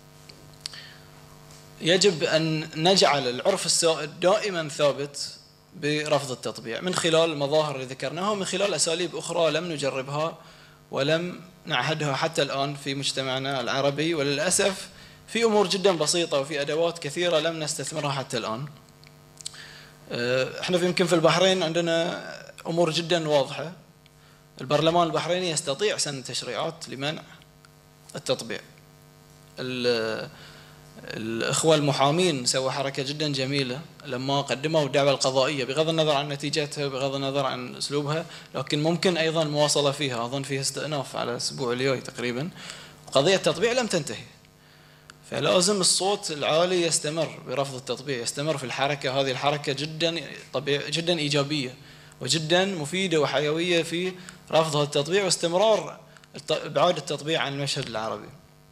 يجب أن نجعل العرف السائد دائما ثابت برفض التطبيع من خلال المظاهر اللي ذكرناها، ومن خلال أساليب أخرى لم نجربها ولم نعهدها حتى الآن في مجتمعنا العربي، وللأسف في أمور جدا بسيطة وفي أدوات كثيرة لم نستثمرها حتى الآن. احنا يمكن في البحرين عندنا أمور جدا واضحة. البرلمان البحريني يستطيع سن تشريعات لمنع التطبيع. الأخوة المحامين سووا حركة جدا جميلة لما قدموا الدعوة القضائية، بغض النظر عن نتيجتها بغض النظر عن أسلوبها، لكن ممكن أيضا مواصلة فيها، أظن فيها استئناف على الأسبوع الجاي تقريبا. قضية التطبيع لم تنتهي، فلازم الصوت العالي يستمر برفض التطبيع، يستمر في الحركة. هذه الحركة جدا طبيعية جدا إيجابية وجدا مفيدة وحيوية في رفض التطبيع واستمرار إبعاد التطبيع عن المشهد العربي،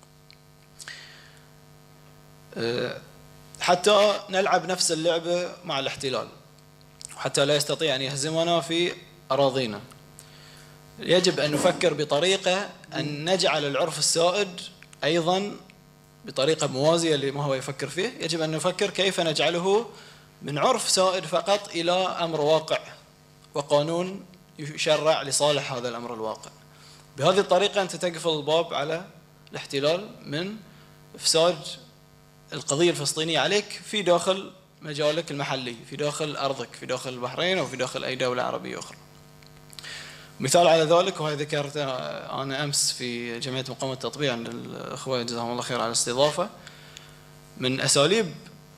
حتى نلعب نفس اللعبة مع الاحتلال، وحتى لا يستطيع أن يهزمنا في أراضينا. يجب أن نفكر بطريقة أن نجعل العرف السائد أيضا بطريقة موازية لما هو يفكر فيه. يجب أن نفكر كيف نجعله من عرف سائد فقط إلى أمر واقع وقانون يشرع لصالح هذا الأمر الواقع. بهذه الطريقة أنت تقفل الباب على الاحتلال من إفساد القضية الفلسطينية عليك في داخل مجالك المحلي، في داخل أرضك، في داخل البحرين أو في داخل أي دولة عربية أخرى. مثال على ذلك، وهذا ذكرته أنا أمس في جمعية مقاومة التطبيع عند الأخوة جزاهم الله خير على الاستضافة، من أساليب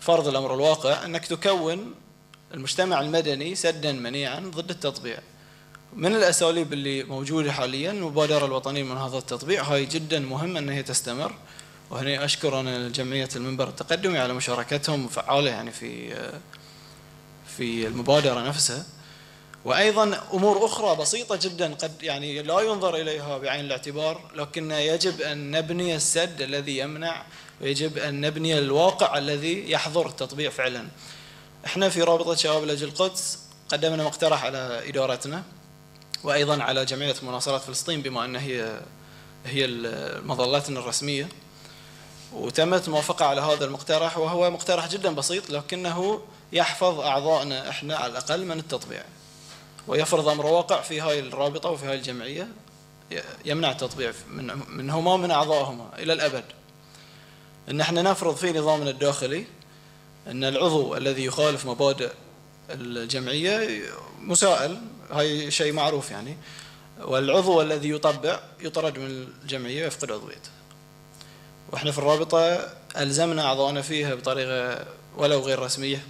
فرض الأمر الواقع أنك تكون المجتمع المدني سدا منيعا ضد التطبيع. من الأساليب اللي موجودة حاليا المبادرة الوطنية من هذا التطبيع، هاي جدا مهم أنها تستمر. وهنا أشكر أنا جمعية المنبر التقدمي على مشاركتهم فعالة يعني في في المبادرة نفسها. وأيضا أمور أخرى بسيطة جدا قد يعني لا ينظر إليها بعين الاعتبار، لكن يجب أن نبني السد الذي يمنع، ويجب أن نبني الواقع الذي يحظر التطبيع فعلا. احنا في رابطة شباب لأجل القدس قدمنا مقترح على إدارتنا وأيضا على جمعية مناصرة فلسطين بما أنها هي هي مظلتنا الرسمية، وتمت الموافقة على هذا المقترح، وهو مقترح جدا بسيط لكنه يحفظ أعضائنا احنا على الأقل من التطبيع، ويفرض أمر واقع في هاي الرابطة وفي هاي الجمعية يمنع التطبيع من منهما من أعضائهما إلى الأبد. أن احنا نفرض في نظامنا الداخلي أن العضو الذي يخالف مبادئ الجمعية مسائل، هاي شيء معروف يعني، والعضو الذي يطبع يطرد من الجمعية ويفقد عضويته. وإحنا في الرابطة ألزمنا أعضائنا فيها بطريقة ولو غير رسمية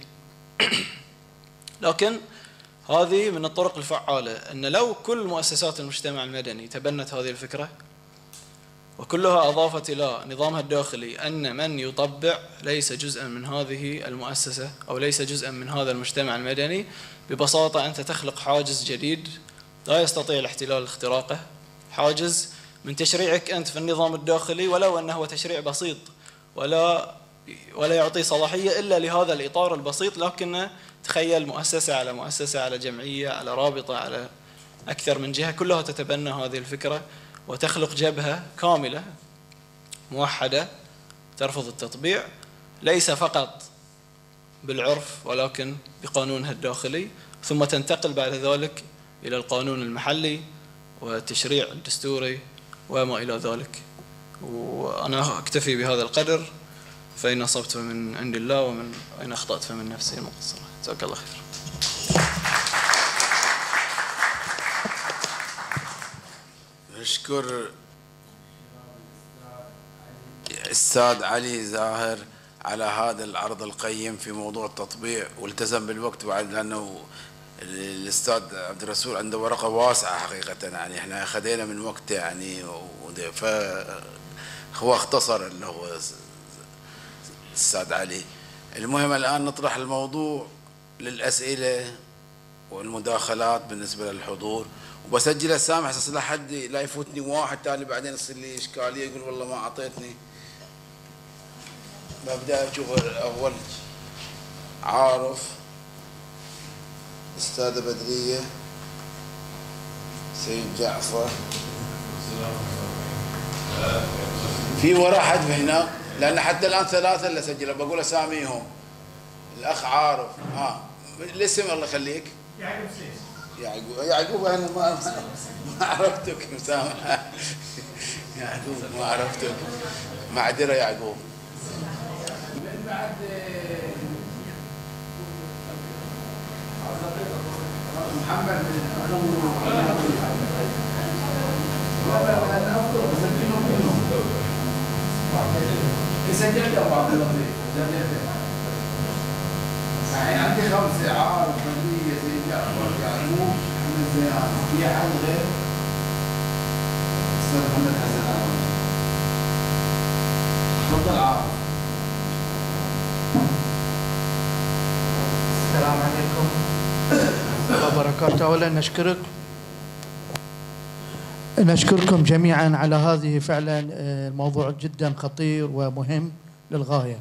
لكن هذه من الطرق الفعالة، أن لو كل مؤسسات المجتمع المدني تبنت هذه الفكرة وكلها أضافت إلى نظامها الداخلي أن من يطبع ليس جزءا من هذه المؤسسة أو ليس جزءا من هذا المجتمع المدني، ببساطة أنت تخلق حاجز جديد لا يستطيع الاحتلال اختراقه، حاجز من تشريعك أنت في النظام الداخلي ولو أنه تشريع بسيط ولا ولا يعطي صلاحية إلا لهذا الإطار البسيط، لكن تخيل مؤسسة على مؤسسة على جمعية على رابطة على أكثر من جهة كلها تتبنى هذه الفكرة وتخلق جبهة كاملة موحدة ترفض التطبيع، ليس فقط بالعرف ولكن بقانونها الداخلي، ثم تنتقل بعد ذلك إلى القانون المحلي والتشريع الدستوري وما إلى ذلك. وأنا أكتفي بهذا القدر، فإن أصبت فمن عند الله ومن أين أخطأت فمن نفسي المقصرة. جزاك الله خير. نشكر الأستاذ علي زاهر على هذا العرض القيم في موضوع التطبيع، والتزم بالوقت بعد، لأنه الأستاذ عبد الرسول عنده ورقة واسعة حقيقة، يعني احنا أخذنا من وقته يعني، فهو اختصر اللي هو الأستاذ علي. المهم الآن نطرح الموضوع للأسئلة والمداخلات بالنسبة للحضور، وبسجل السامح اساس لا حد لا يفوتني واحد تالي بعدين يصير لي اشكاليه يقول والله ما اعطيتني. ببدا اشوف اول عارف، استاذه بدريه، سيد جعفر، في وراء حد هنا لان حتى الان ثلاثه اللي سجلوا بقول اساميهم. الاخ عارف، ها الاسم الله يخليك. يعقوب سيس. يعقوب يعقوب انا ما ما عرفتك، مسامح يعقوب ما عرفتك، معذره يعقوب. من بعد محمد سجلت ابو عبد اللطيف، يعني عندي خمسه عارف بدريه زي جعفر يعقوب محمد زيان، في حد غير استاذ محمد حسن عوض. تفضل عارف. السلام عليكم ورحمة الله وبركاته. أولا نشكرك نشكركم جميعا على هذه فعلا الموضوع جدا خطير ومهم للغاية.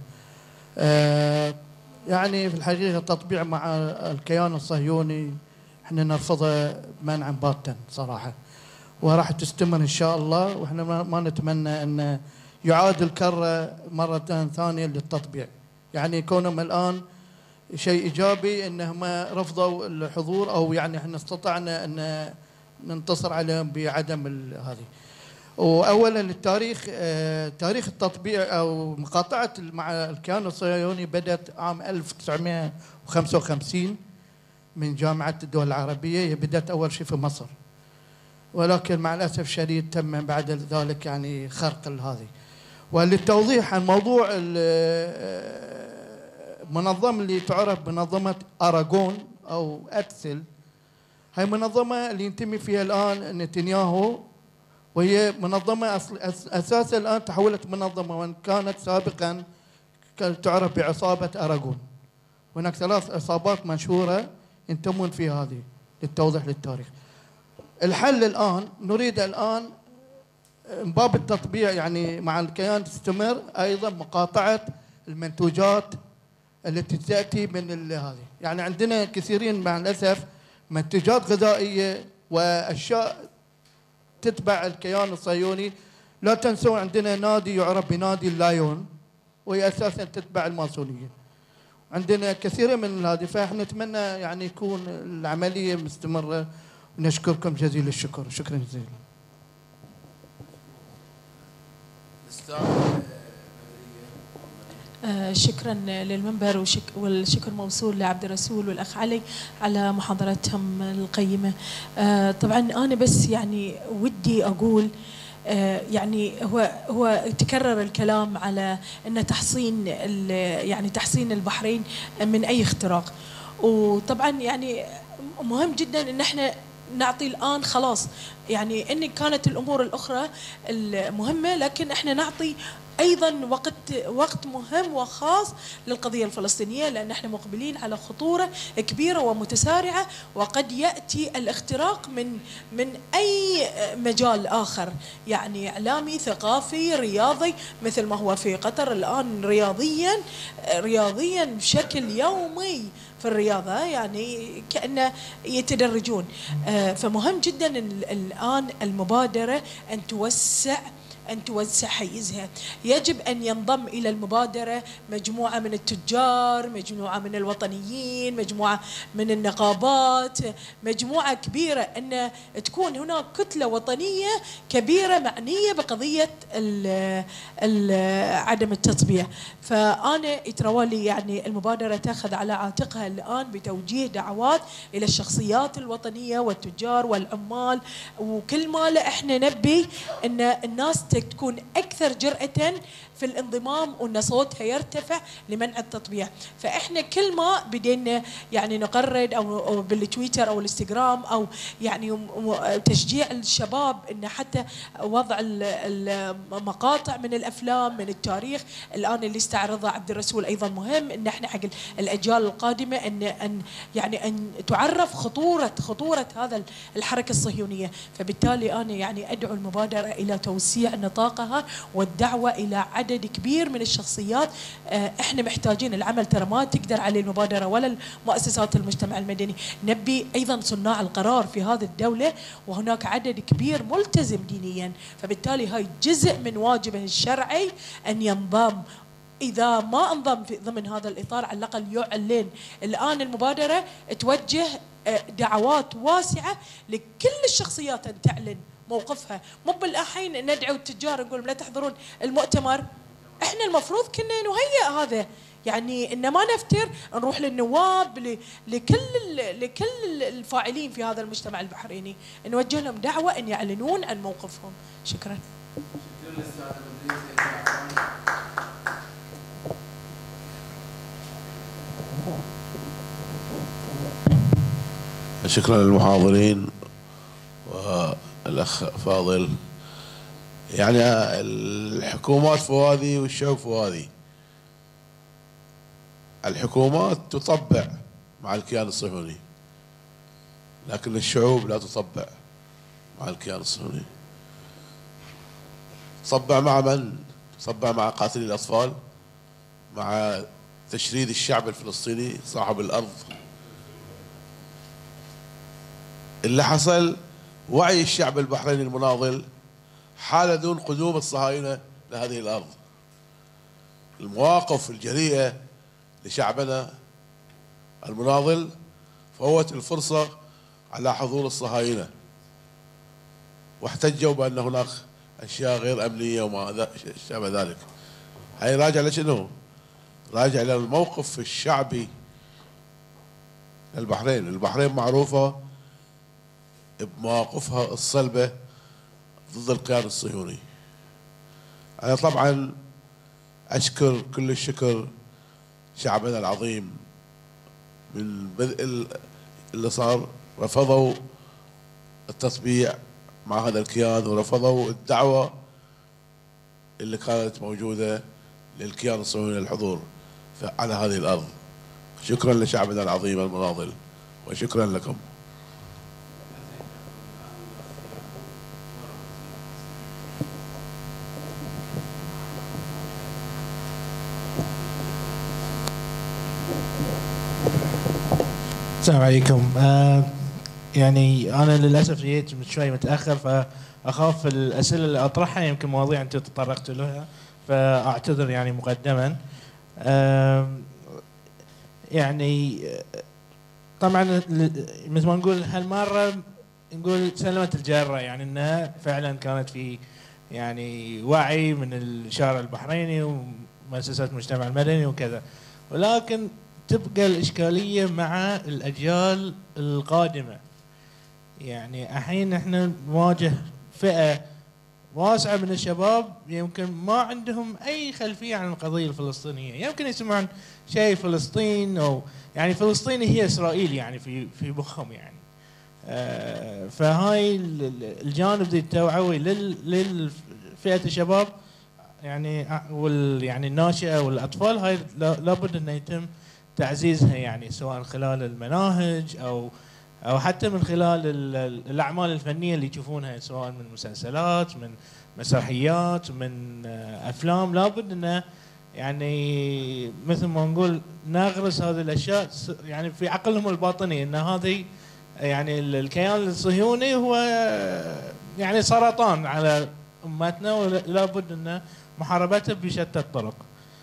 يعني في الحقيقة التطبيع مع الكيان الصهيوني احنا نرفضه منعا باتا صراحة، وراح تستمر إن شاء الله، واحنا ما نتمنى أن يعاد الكرة مرة ثانية للتطبيع. يعني كونهم الآن شيء إيجابي أنهم رفضوا الحضور، أو يعني احنا استطعنا أن ننتصر عليهم بعدم هذه. وأولا التاريخ، تاريخ التطبيع أو مقاطعة مع الكيان الصهيوني بدأت عام ألف وتسعمائة وخمسة وخمسين من جامعة الدول العربية، هي بدأت أول شيء في مصر، ولكن مع الأسف الشديد تم بعد ذلك يعني خرق هذه. وللتوضيح عن موضوع منظمة اللي تعرف بمنظمة أراغون أو أتسل. هاي منظمة اللي ينتمي فيها الآن نتنياهو، وهي منظمة أصل أساسا الآن تحولت منظمة، وإن كانت سابقا تعرف بعصابة أراغون. هناك ثلاث عصابات مشهورة ينتمون في هذه للتوضيح للتاريخ. الحل الآن نريد الآن من باب التطبيع، يعني مع الكيان تستمر أيضا مقاطعة المنتوجات التي تأتي من هذه. يعني عندنا كثيرين مع الأسف منتجات غذائية وأشياء تتبع الكيان الصهيوني. لا تنسوا عندنا نادي يعرف بنادي اللايون، وهي أساسا تتبع الماسونية. عندنا كثير من هذه، فاحنا نتمنى يعني يكون العملية مستمرة. ونشكركم جزيل الشكر. شكرا جزيلا. آه شكرا للمنبر وشك والشكر موصول لعبد الرسول والأخ علي على محاضرتهم القيمة. آه طبعا أنا بس يعني ودي أقول آه يعني هو هو تكرر الكلام على أن تحصين يعني تحصين البحرين من أي اختراق، وطبعا يعني مهم جدا أن احنا نعطي الآن خلاص، يعني إن كانت الأمور الأخرى المهمة، لكن إحنا نعطي أيضا وقت وقت مهم وخاص للقضية الفلسطينية، لأن إحنا مقبلين على خطورة كبيرة ومتسارعة، وقد يأتي الاختراق من من أي مجال آخر، يعني إعلامي، ثقافي، رياضي، مثل ما هو في قطر الآن رياضيا رياضيا بشكل يومي في الرياضة، يعني كأنه يتدرجون. فمهم جدا الآن المبادرة أن توسع أن توسع حيزها. يجب أن ينضم إلى المبادرة مجموعة من التجار، مجموعة من الوطنيين، مجموعة من النقابات، مجموعة كبيرة، أن تكون هناك كتلة وطنية كبيرة معنية بقضية ال ال عدم التطبيع. فأنا يتروالي يعني المبادرة تأخذ على عاتقها الآن بتوجيه دعوات إلى الشخصيات الوطنية والتجار والعمال وكل ما إحنا نبي أن الناس تكون أكثر جرأة في الانضمام وأن صوتها يرتفع لمنع التطبيع. فإحنا كل ما بدينا يعني نقرد أو بالتويتر أو الانستغرام أو يعني تشجيع الشباب أن حتى وضع المقاطع من الأفلام من التاريخ الآن اللي استعرضها عبد الرسول أيضا مهم، أن إحنا حق الأجيال القادمة أن أن يعني أن تعرف خطورة خطورة هذا الحركة الصهيونية. فبالتالي أنا يعني أدعو المبادرة إلى توسيع نطاقها والدعوة إلى عدد كبير من الشخصيات. احنا محتاجين العمل، ترى ما تقدر عليه المبادرة ولا المؤسسات المجتمع المدني، نبي ايضا صناع القرار في هذه الدولة، وهناك عدد كبير ملتزم دينيا، فبالتالي هاي جزء من واجبه الشرعي ان ينضم. إذا ما انضم في ضمن هذا الإطار على الأقل يعلن. الآن المبادرة توجه دعوات واسعة لكل الشخصيات أن تعلن موقفها، مو بالحين ندعو التجار نقول لا تحضرون المؤتمر. احنا المفروض كنا نهيئ هذا، يعني ان ما نفتر نروح للنواب لكل لكل الفاعلين في هذا المجتمع البحريني نوجه لهم دعوة ان يعلنون عن موقفهم. شكرا. شكرا للمحاضرين والأخ فاضل. يعني الحكومات فوادي والشعوب فوادي. الحكومات تطبع مع الكيان الصهيوني، لكن الشعوب لا تطبع مع الكيان الصهيوني. تطبع مع من؟ تطبع مع قاتلي الأطفال، مع تشريد الشعب الفلسطيني صاحب الأرض. اللي حصل وعي الشعب البحريني المناضل حال دون قدوم الصهاينة لهذه الأرض. المواقف الجريئة لشعبنا المناضل فوت الفرصة على حضور الصهاينة، واحتجوا بأن هناك أشياء غير أمنية وما شابه ذلك. هاي راجع لشنو؟ راجع للموقف الشعبي للبحرين. البحرين معروفة بمواقفها الصلبة ضد الكيان الصهيوني. أنا طبعا أشكر كل الشكر شعبنا العظيم بالبدء اللي صار رفضوا التطبيع مع هذا الكيان، ورفضوا الدعوة اللي كانت موجودة للكيان الصهيوني للحضور على هذه الأرض. شكرا لشعبنا العظيم المناضل وشكرا لكم. السلام عليكم. آه يعني أنا للأسف جيت شوي متأخر، فأخاف الأسئلة اللي أطرحها يمكن مواضيع أنتم تطرقتوا لها، فأعتذر يعني مقدما. آه يعني طبعا مثل ما نقول هالمرة نقول سلمت الجرة، يعني أنها فعلا كانت في يعني وعي من الشارع البحريني ومؤسسات المجتمع المدني وكذا، ولكن تبقى الإشكالية مع الأجيال القادمة. يعني الحين احنا نواجه فئة واسعة من الشباب يمكن ما عندهم أي خلفية عن القضية الفلسطينية، يمكن يسمعون شيء فلسطين أو يعني فلسطين هي إسرائيل يعني في في مخهم يعني. آه فهاي الجانب ذي التوعوي للفئة الشباب يعني وال يعني الناشئة والأطفال، هاي لابد أن يتم تعزيزها، يعني سواء خلال المناهج او او حتى من خلال الاعمال الفنيه اللي يشوفونها، سواء من مسلسلات، من مسرحيات، من افلام. لابد انه يعني مثل ما نقول نغرس هذه الاشياء يعني في عقلهم الباطني، ان هذه يعني الكيان الصهيوني هو يعني سرطان على امتنا، ولابد ان محاربته بشتى الطرق.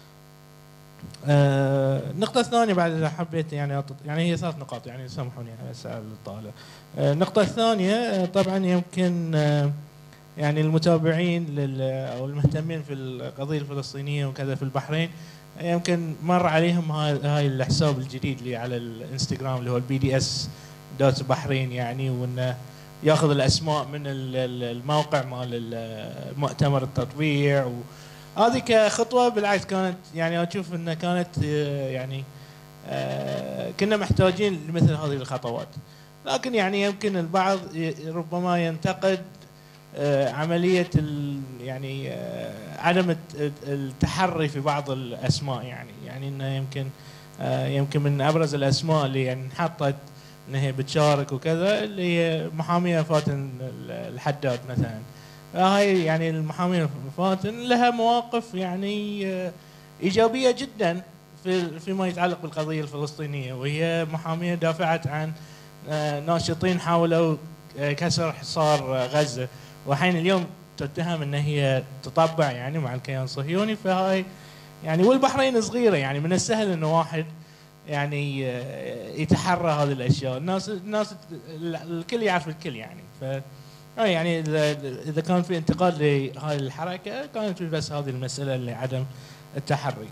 آه النقطة الثانية بعد إذا حبيت يعني يعني هي ثلاث نقاط يعني سامحوني على السؤال الطالع. آه النقطة الثانية آه طبعا يمكن آه يعني المتابعين لل أو المهتمين في القضية الفلسطينية وكذا في البحرين آه يمكن مر عليهم هاي هاي الحساب الجديد اللي على الانستغرام اللي هو البي دي اس دوت بحرين، يعني وانه ياخذ الاسماء من الموقع مال مؤتمر التطبيع، و هذه كخطوة بالعكس كانت يعني أشوف أنها كانت يعني كنا محتاجين لمثل هذه الخطوات. لكن يعني يمكن البعض ربما ينتقد عملية يعني عدم التحري في بعض الأسماء، يعني يعني أنه يمكن يمكن من أبرز الأسماء اللي يعني انحطت أنها هي بتشارك وكذا اللي هي محامية فاتن الحداد مثلا. هاي يعني المحامية فاتن لها مواقف يعني إيجابية جدا في فيما يتعلق بالقضية الفلسطينية، وهي محامية دافعت عن ناشطين حاولوا كسر حصار غزة، وحين اليوم تتهم أن هي تطبع يعني مع الكيان الصهيوني. فهاي يعني والبحرين صغيرة، يعني من السهل أنه واحد يعني يتحرى هذه الأشياء. الناس الناس الكل يعرف الكل يعني. ف يعني إذا كان في انتقاد لهذه الحركة كانت بس هذه المسألة لعدم التحري.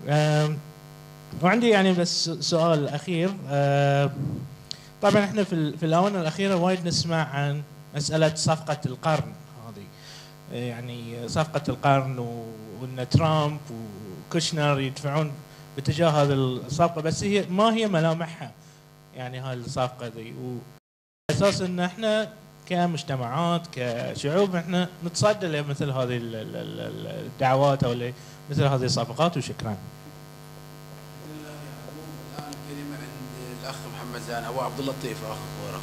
وعندي يعني بس سؤال أخير. طبعا احنا في في الآونة الأخيرة وايد نسمع عن مسألة صفقة القرن هذه، يعني صفقة القرن وإن ترامب وكوشنر يدفعون باتجاه هذه الصفقة، بس هي ما هي ملامحها يعني هذه الصفقة ذي، وأساس إن احنا كمجتمعات كشعوب احنا نتصدى لمثل هذه الدعوات او مثل هذه الصفقات. وشكرا. الان الكلمه عند الاخ محمد زان ابو عبد اللطيف اخ ورا.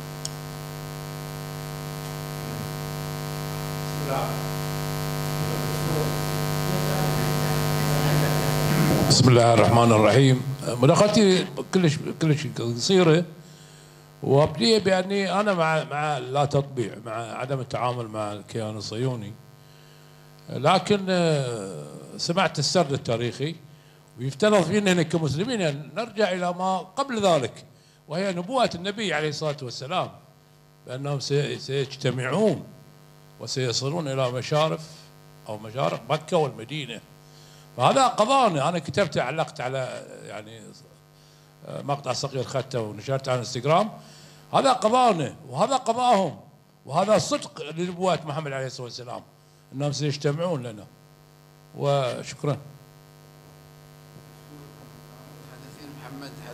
بسم الله الرحمن الرحيم. مداخلتي كلش كلش قصيره، وابديه باني انا مع مع لا تطبيع، مع عدم التعامل مع الكيان الصهيوني، لكن سمعت السرد التاريخي ويفترض فينا كمسلمين أن نرجع الى ما قبل ذلك، وهي نبوءه النبي عليه الصلاه والسلام بانهم سيجتمعون وسيصلون الى مشارف او مشارق مكه والمدينه. فهذا قضانا، انا كتبت علقت على يعني مقطع صغير خدته ونشرته على الانستغرام. هذا قضانا وهذا قضاهم، وهذا صدق لنبوات محمد عليه الصلاه والسلام انهم سيجتمعون لنا. وشكرا.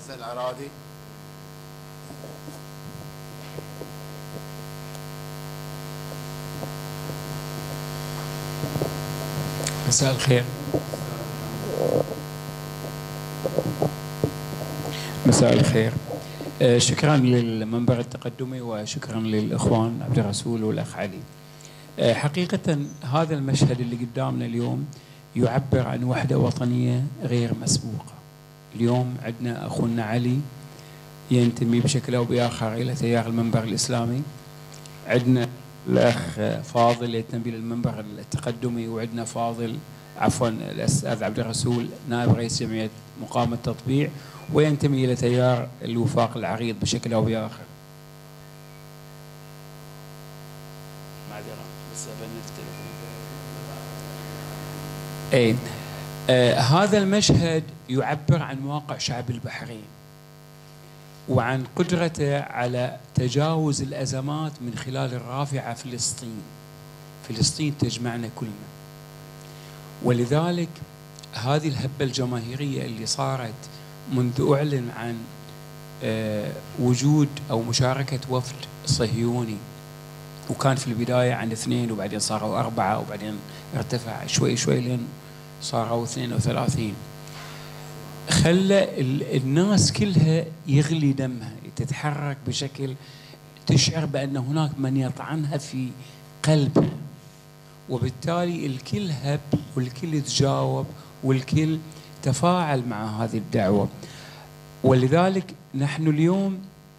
حسن العرادي. مساء الخير. مساء الخير. شكرا للمنبر التقدمي وشكرا للإخوان عبد الرسول والأخ علي. حقيقة هذا المشهد اللي قدامنا اليوم يعبر عن وحدة وطنية غير مسبوقة. اليوم عندنا أخونا علي ينتمي بشكل أو بآخر إلى تيار المنبر الإسلامي، عندنا الأخ فاضل ينتمي للمنبر التقدمي، وعندنا فاضل عفوا الأستاذ عبد الرسول نائب رئيس جمعية مقاومة التطبيع وينتمي إلى تيار الوفاق العريض بشكل أو بآخر. معذرة بس أبند التليفون. أي آه هذا المشهد يعبر عن واقع شعب البحرين وعن قدرته على تجاوز الأزمات من خلال الرافعة فلسطين. فلسطين تجمعنا كلنا، ولذلك هذه الهبة الجماهيرية اللي صارت منذ أعلن عن وجود أو مشاركة وفد صهيوني، وكان في البداية عن اثنين وبعدين صاروا أربعة وبعدين ارتفع شوي شوي لين صاروا اثنين وثلاثين، خلى الناس كلها يغلي دمها، تتحرك بشكل تشعر بأن هناك من يطعنها في قلبها، وبالتالي الكل هب والكل تجاوب والكل تفاعل مع هذه الدعوة. ولذلك نحن اليوم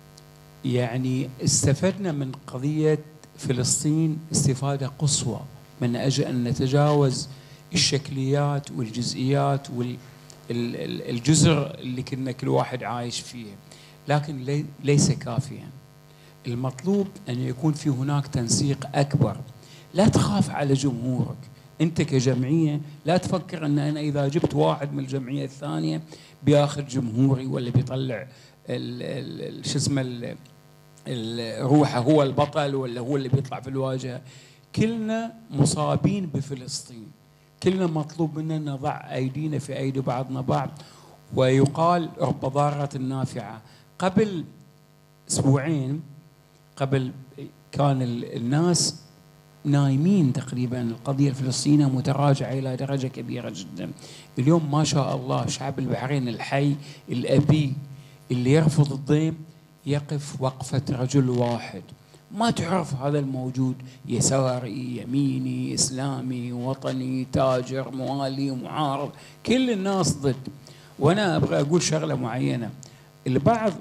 يعني استفدنا من قضية فلسطين استفادة قصوى من أجل أن نتجاوز الشكليات والجزئيات والجزر اللي كنا كل واحد عايش فيه، لكن ليس كافيا. المطلوب أن يكون في هناك تنسيق أكبر. لا تخاف على جمهورك، أنت كجمعية لا تفكر أن أنا إذا جبت واحد من الجمعية الثانية بياخذ جمهوري ولا بيطلع شو اسمه روحه هو البطل ولا هو اللي بيطلع في الواجهة. كلنا مصابين بفلسطين، كلنا مطلوب منا نضع أيدينا في أيدي بعضنا بعض. ويقال رب ضارة نافعة. قبل أسبوعين قبل كان الناس نايمين تقريبا، القضية الفلسطينية متراجعة إلى درجة كبيرة جدا. اليوم ما شاء الله شعب البحرين الحي الأبي اللي يرفض الضيم يقف وقفة رجل واحد. ما تعرف هذا الموجود يساري يميني إسلامي وطني تاجر موالي معارض، كل الناس ضد. وأنا أبغى أقول شغلة معينة، البعض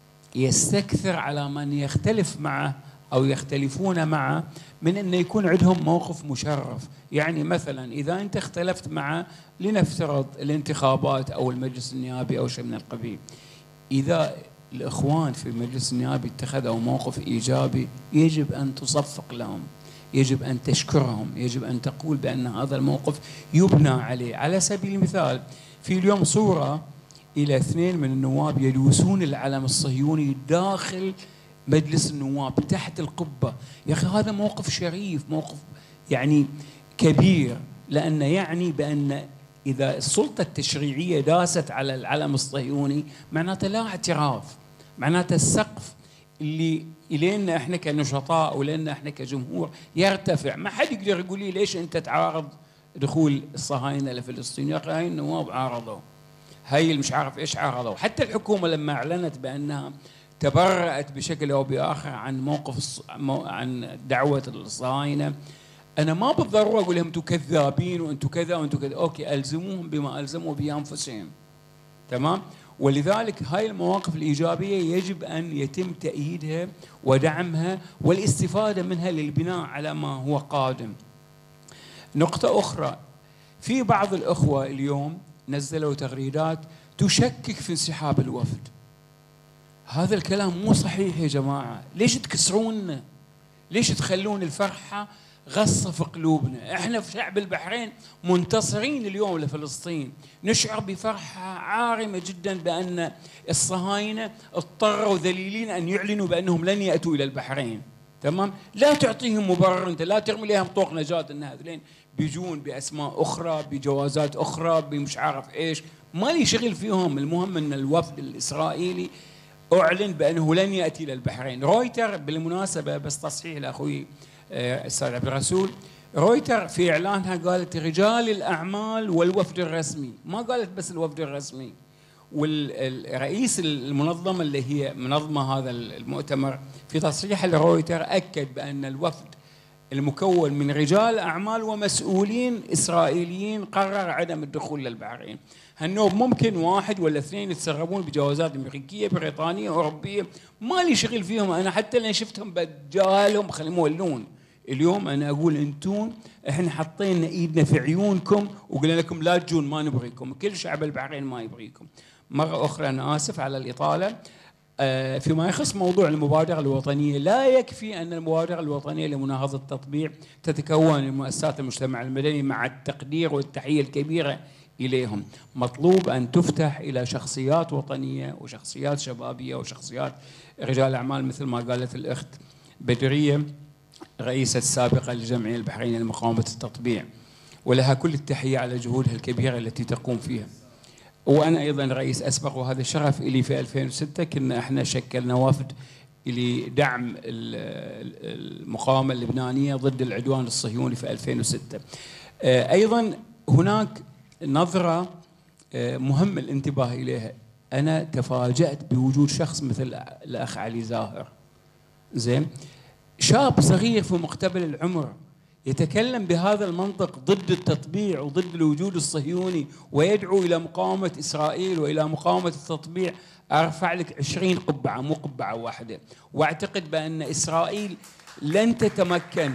يستكثر على من يختلف معه أو يختلفون معه من أن يكون عندهم موقف مشرف. يعني مثلا إذا أنت اختلفت مع لنفترض الانتخابات أو المجلس النيابي أو شيء من القبيل، إذا الإخوان في المجلس النيابي اتخذوا موقف إيجابي يجب أن تصفق لهم، يجب أن تشكرهم، يجب أن تقول بأن هذا الموقف يبنى عليه. على سبيل المثال في اليوم صورة إلى اثنين من النواب يدوسون العلم الصهيوني داخل مجلس النواب تحت القبة. يا أخي هذا موقف شريف، موقف يعني كبير، لأنه يعني بأن إذا السلطة التشريعية داست على العلم الصهيوني معناته لا اعتراف، معناته السقف اللي إلينا إحنا كنشطاء ولنا إحنا كجمهور يرتفع. ما حد يقدر يقول لي ليش أنت تعارض دخول الصهاينة لفلسطين. يا أخي هاي النواب عارضوا، هاي مش عارف إيش عارضوا. حتى الحكومة لما أعلنت بأنها تبرأت بشكل أو بآخر عن موقف عن دعوة الصهاينة، أنا ما بالضرورة أقول لهم أنتم كذابين وأنتم كذا وأنتم كذا، أوكي ألزموهم بما ألزموا بأنفسهم، تمام. ولذلك هاي المواقف الإيجابية يجب أن يتم تأييدها ودعمها والاستفادة منها للبناء على ما هو قادم. نقطة أخرى، في بعض الأخوة اليوم نزلوا تغريدات تشكك في انسحاب الوفد. هذا الكلام مو صحيح يا جماعة. ليش تكسروننا؟ ليش تخلون الفرحة غصة في قلوبنا؟ احنا في شعب البحرين منتصرين اليوم لفلسطين، نشعر بفرحة عارمة جدا بأن الصهاينة اضطروا ذليلين أن يعلنوا بأنهم لن يأتوا إلى البحرين، تمام؟ لا تعطيهم مبرر، أنت لا ترمي لهم طوق نجاة أن هذين بيجون باسماء اخرى بجوازات اخرى بمش عارف ايش، ما لي شغل فيهم. المهم ان الوفد الاسرائيلي اعلن بانه لن ياتي الى البحرين. رويتر بالمناسبه، بس تصحيح لاخوي الاستاذ عبد الرسول، رويتر في اعلانها قالت رجال الاعمال والوفد الرسمي، ما قالت بس الوفد الرسمي. والرئيس المنظمه اللي هي منظمه هذا المؤتمر في تصريح لرويتر اكد بان الوفد المكون من رجال اعمال ومسؤولين اسرائيليين قرر عدم الدخول للبحرين. هالنوب ممكن واحد ولا اثنين يتسربون بجوازات امريكيه بريطانيه اوروبيه، ما لي شغل فيهم انا، حتى لين شفتهم بتجاهلهم خليهم يولون. اليوم انا اقول انتم احنا حطينا ايدنا في عيونكم وقلنا لكم لا تجون ما نبغيكم، كل شعب البحرين ما يبغيكم. مره اخرى انا اسف على الاطاله. فيما يخص موضوع المبادرة الوطنية، لا يكفي أن المبادرة الوطنية لمناهضة التطبيع تتكون من مؤسسات المجتمع المدني مع التقدير والتحية الكبيرة إليهم، مطلوب أن تفتح إلى شخصيات وطنية وشخصيات شبابية وشخصيات رجال أعمال مثل ما قالت الأخت بدرية رئيسة السابقة للجمعية البحرينية لمقاومة التطبيع، ولها كل التحية على جهودها الكبيرة التي تقوم فيها. وأنا أيضا رئيس أسبق، وهذا الشرف إلي في ألفين وستة كنا إحنا شكلنا وفد لدعم المقاومة اللبنانية ضد العدوان الصهيوني في ألفين وستة. أيضا هناك نظرة مهم الانتباه إليها. أنا تفاجأت بوجود شخص مثل الأخ علي زاهر، زين، شاب صغير في مقتبل العمر يتكلم بهذا المنطق ضد التطبيع وضد الوجود الصهيوني ويدعو إلى مقاومة إسرائيل وإلى مقاومة التطبيع. أرفع لك عشرين قبعة مو قبعة واحدة، وأعتقد بأن إسرائيل لن تتمكن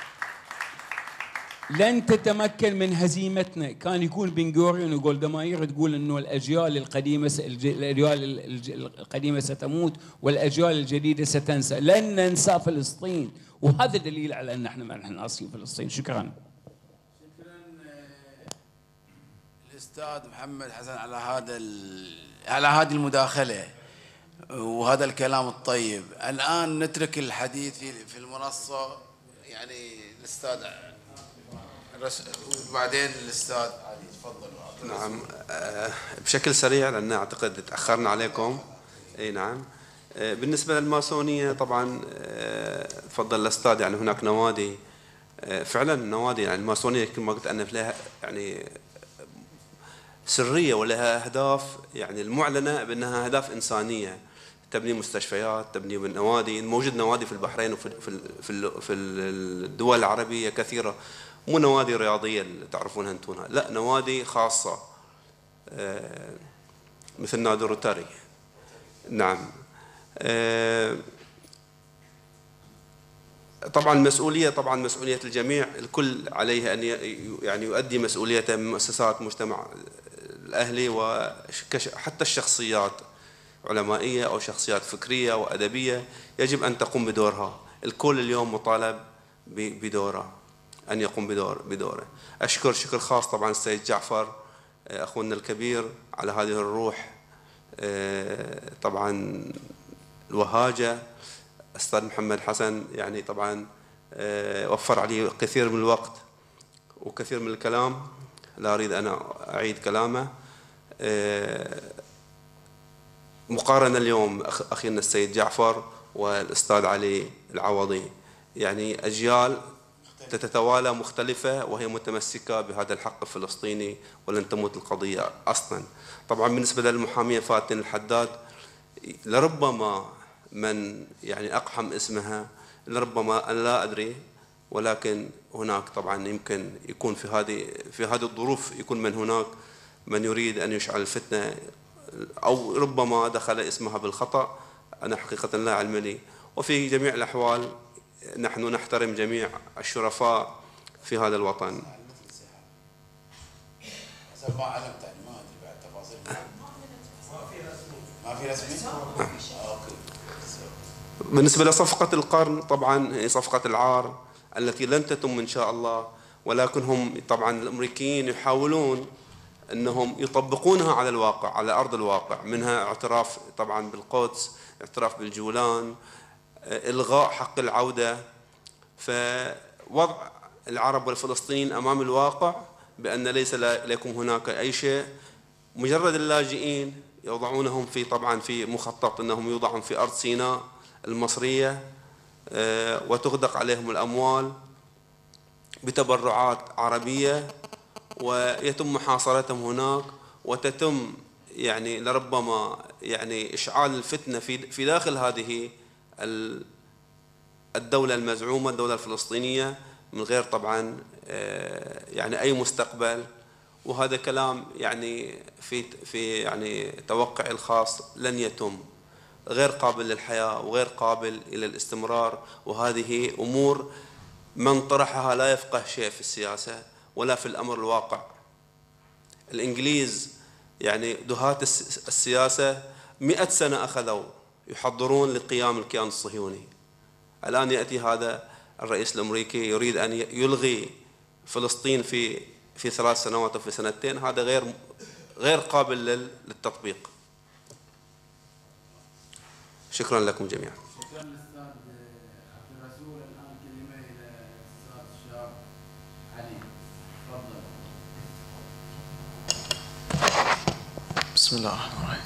لن تتمكن من هزيمتنا. كان يكون بن غوريون وجولدا ماير تقول انه الاجيال القديمه الاجيال القديمه ستموت والاجيال الجديده ستنسى. لن ننسى فلسطين، وهذا دليل على ان احنا ما نحن ناسين فلسطين. شكرا. شكرا الاستاذ محمد حسن على هذا على هذه المداخله وهذا الكلام الطيب. الان نترك الحديث في المنصه، يعني الاستاذ وبعدين الاستاذ علي تفضل. نعم بشكل سريع لان اعتقد تاخرنا عليكم. اي نعم. بالنسبه للماسونيه طبعا تفضل الاستاذ، يعني هناك نوادي فعلا نوادي، يعني الماسونيه كما قلت انا لها يعني سريه ولها اهداف يعني المعلنه بانها اهداف انسانيه، تبني مستشفيات، تبني نوادي. موجود نوادي في البحرين وفي في في الدول العربيه كثيره، مو نوادي رياضيه اللي تعرفونها انتم، لا نوادي خاصه مثل نادي روتاري. نعم. طبعا المسؤوليه طبعا مسؤوليه الجميع، الكل عليه ان يعني يؤدي مسؤوليته من مؤسسات مجتمع الاهلي وحتى الشخصيات علمائيه او شخصيات فكريه وادبيه يجب ان تقوم بدورها. الكل اليوم مطالب بدوره، أن يقوم بدور بدوره. أشكر شكر خاص طبعا السيد جعفر أخونا الكبير على هذه الروح طبعا الوهاجة. أستاذ محمد حسن يعني طبعا وفر علي كثير من الوقت وكثير من الكلام، لا أريد أن أعيد كلامه. مقارنة اليوم أخينا السيد جعفر والأستاذ علي العوضي، يعني أجيال تتوالى مختلفة وهي متمسكة بهذا الحق الفلسطيني ولن تموت القضية أصلا. طبعا بالنسبة للمحامية فاتن الحداد، لربما من يعني أقحم اسمها، لربما أنا لا أدري، ولكن هناك طبعا يمكن يكون في هذه في هذه الظروف يكون من هناك من يريد أن يشعل الفتنة، أو ربما دخل اسمها بالخطأ، أنا حقيقة لا علم لي. وفي جميع الأحوال نحن نحترم جميع الشرفاء في هذا الوطن. ما علمت يعني ما ادري بعد تفاصيل. ما في رسمي. ما في رسمي؟ اوكي. بالنسبة لصفقة القرن طبعا هي صفقة العار التي لن تتم ان شاء الله، ولكن هم طبعا الامريكيين يحاولون انهم يطبقونها على الواقع، على ارض الواقع، منها اعتراف طبعا بالقدس، اعتراف بالجولان، إلغاء حق العودة. فوضع العرب والفلسطينيين أمام الواقع بأن ليس لكم هناك أي شيء، مجرد اللاجئين يوضعونهم في طبعا في مخطط أنهم يوضعون في أرض سيناء المصرية وتغدق عليهم الأموال بتبرعات عربية، ويتم محاصرتهم هناك، وتتم يعني لربما يعني إشعال الفتنة في في داخل هذه الدولة المزعومة، الدولة الفلسطينية، من غير طبعا يعني أي مستقبل. وهذا كلام يعني في في يعني توقعي الخاص لن يتم، غير قابل للحياة وغير قابل إلى الاستمرار. وهذه أمور من طرحها لا يفقه شيء في السياسة ولا في الأمر الواقع. الإنجليز يعني دهاة السياسة مئة سنة أخذوا يحضرون لقيام الكيان الصهيوني. الآن يأتي هذا الرئيس الأمريكي يريد أن يلغي فلسطين في في ثلاث سنوات أو في سنتين. هذا غير غير قابل للتطبيق. شكرا لكم جميعا. شكرا للأستاذ عبد الرسول. الآن كلمة إلى الأستاذ الشاب علي، تفضل. بسم الله الرحمن الرحيم.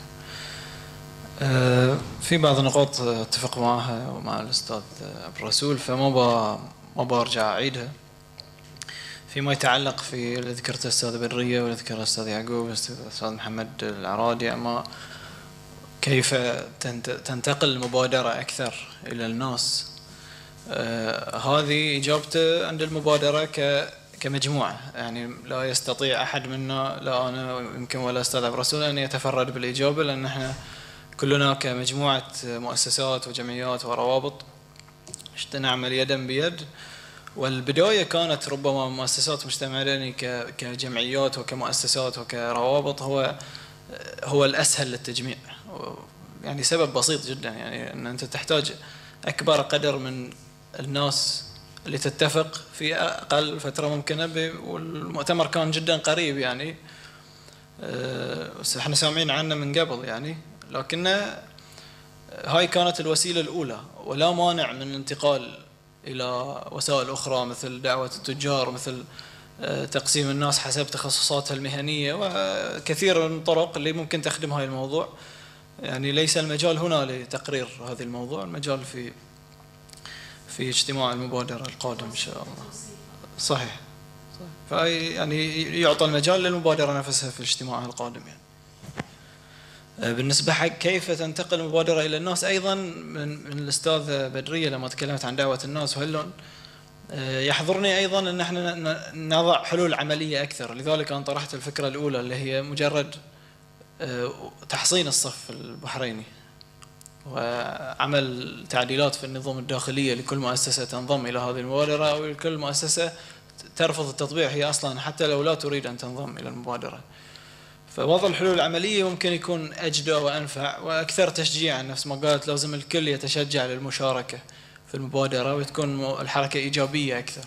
في بعض النقاط اتفق معها ومع الأستاذ عبد الرسول، فما ما برجع أعيدها. فيما يتعلق في اللي ذكرته الأستاذ بدرية واللي ذكره الأستاذ يعقوب الأستاذ محمد العرادي، أما كيف تنتقل المبادرة أكثر إلى الناس، آه هذه إجابته عند المبادرة كمجموعة. يعني لا يستطيع أحد منا، لا أنا يمكن ولا أستاذ عبد الرسول، أن يتفرد بالإجابة، لأن احنا كلنا كمجموعة مؤسسات وجمعيات وروابط نعمل يدا بيد. والبداية كانت ربما مؤسسات مجتمع مدني كجمعيات وكمؤسسات وكروابط هو هو الأسهل للتجميع. يعني سبب بسيط جدا، يعني أن أنت تحتاج أكبر قدر من الناس اللي تتفق في أقل فترة ممكنة، والمؤتمر كان جدا قريب يعني، احنا سامعين عنه من قبل يعني، لكن هاي كانت الوسيلة الأولى. ولا مانع من الانتقال إلى وسائل أخرى مثل دعوة التجار، مثل تقسيم الناس حسب تخصصاتها المهنية، وكثير من الطرق اللي ممكن تخدم هاي الموضوع. يعني ليس المجال هنا لتقرير هذا الموضوع، المجال في في اجتماع المبادرة القادم إن شاء الله. صحيح. فأي يعني يعطى المجال للمبادرة نفسها في الاجتماع القادم يعني. بالنسبة حق كيف تنتقل المبادرة إلى الناس، أيضا من, من الأستاذ بدرية لما تكلمت عن دعوة الناس وهلون، يحضرني أيضا أن احنا نضع حلول عملية أكثر. لذلك أنا طرحت الفكرة الأولى اللي هي مجرد تحصين الصف البحريني وعمل تعديلات في النظام الداخلية لكل مؤسسة تنضم إلى هذه المبادرة، أو لكل مؤسسة ترفض التطبيع هي أصلا حتى لو لا تريد أن تنضم إلى المبادرة. فوضع الحلول العملية ممكن يكون أجدى وأنفع وأكثر تشجيعا. نفس ما قالت لازم الكل يتشجع للمشاركة في المبادرة وتكون الحركة إيجابية أكثر.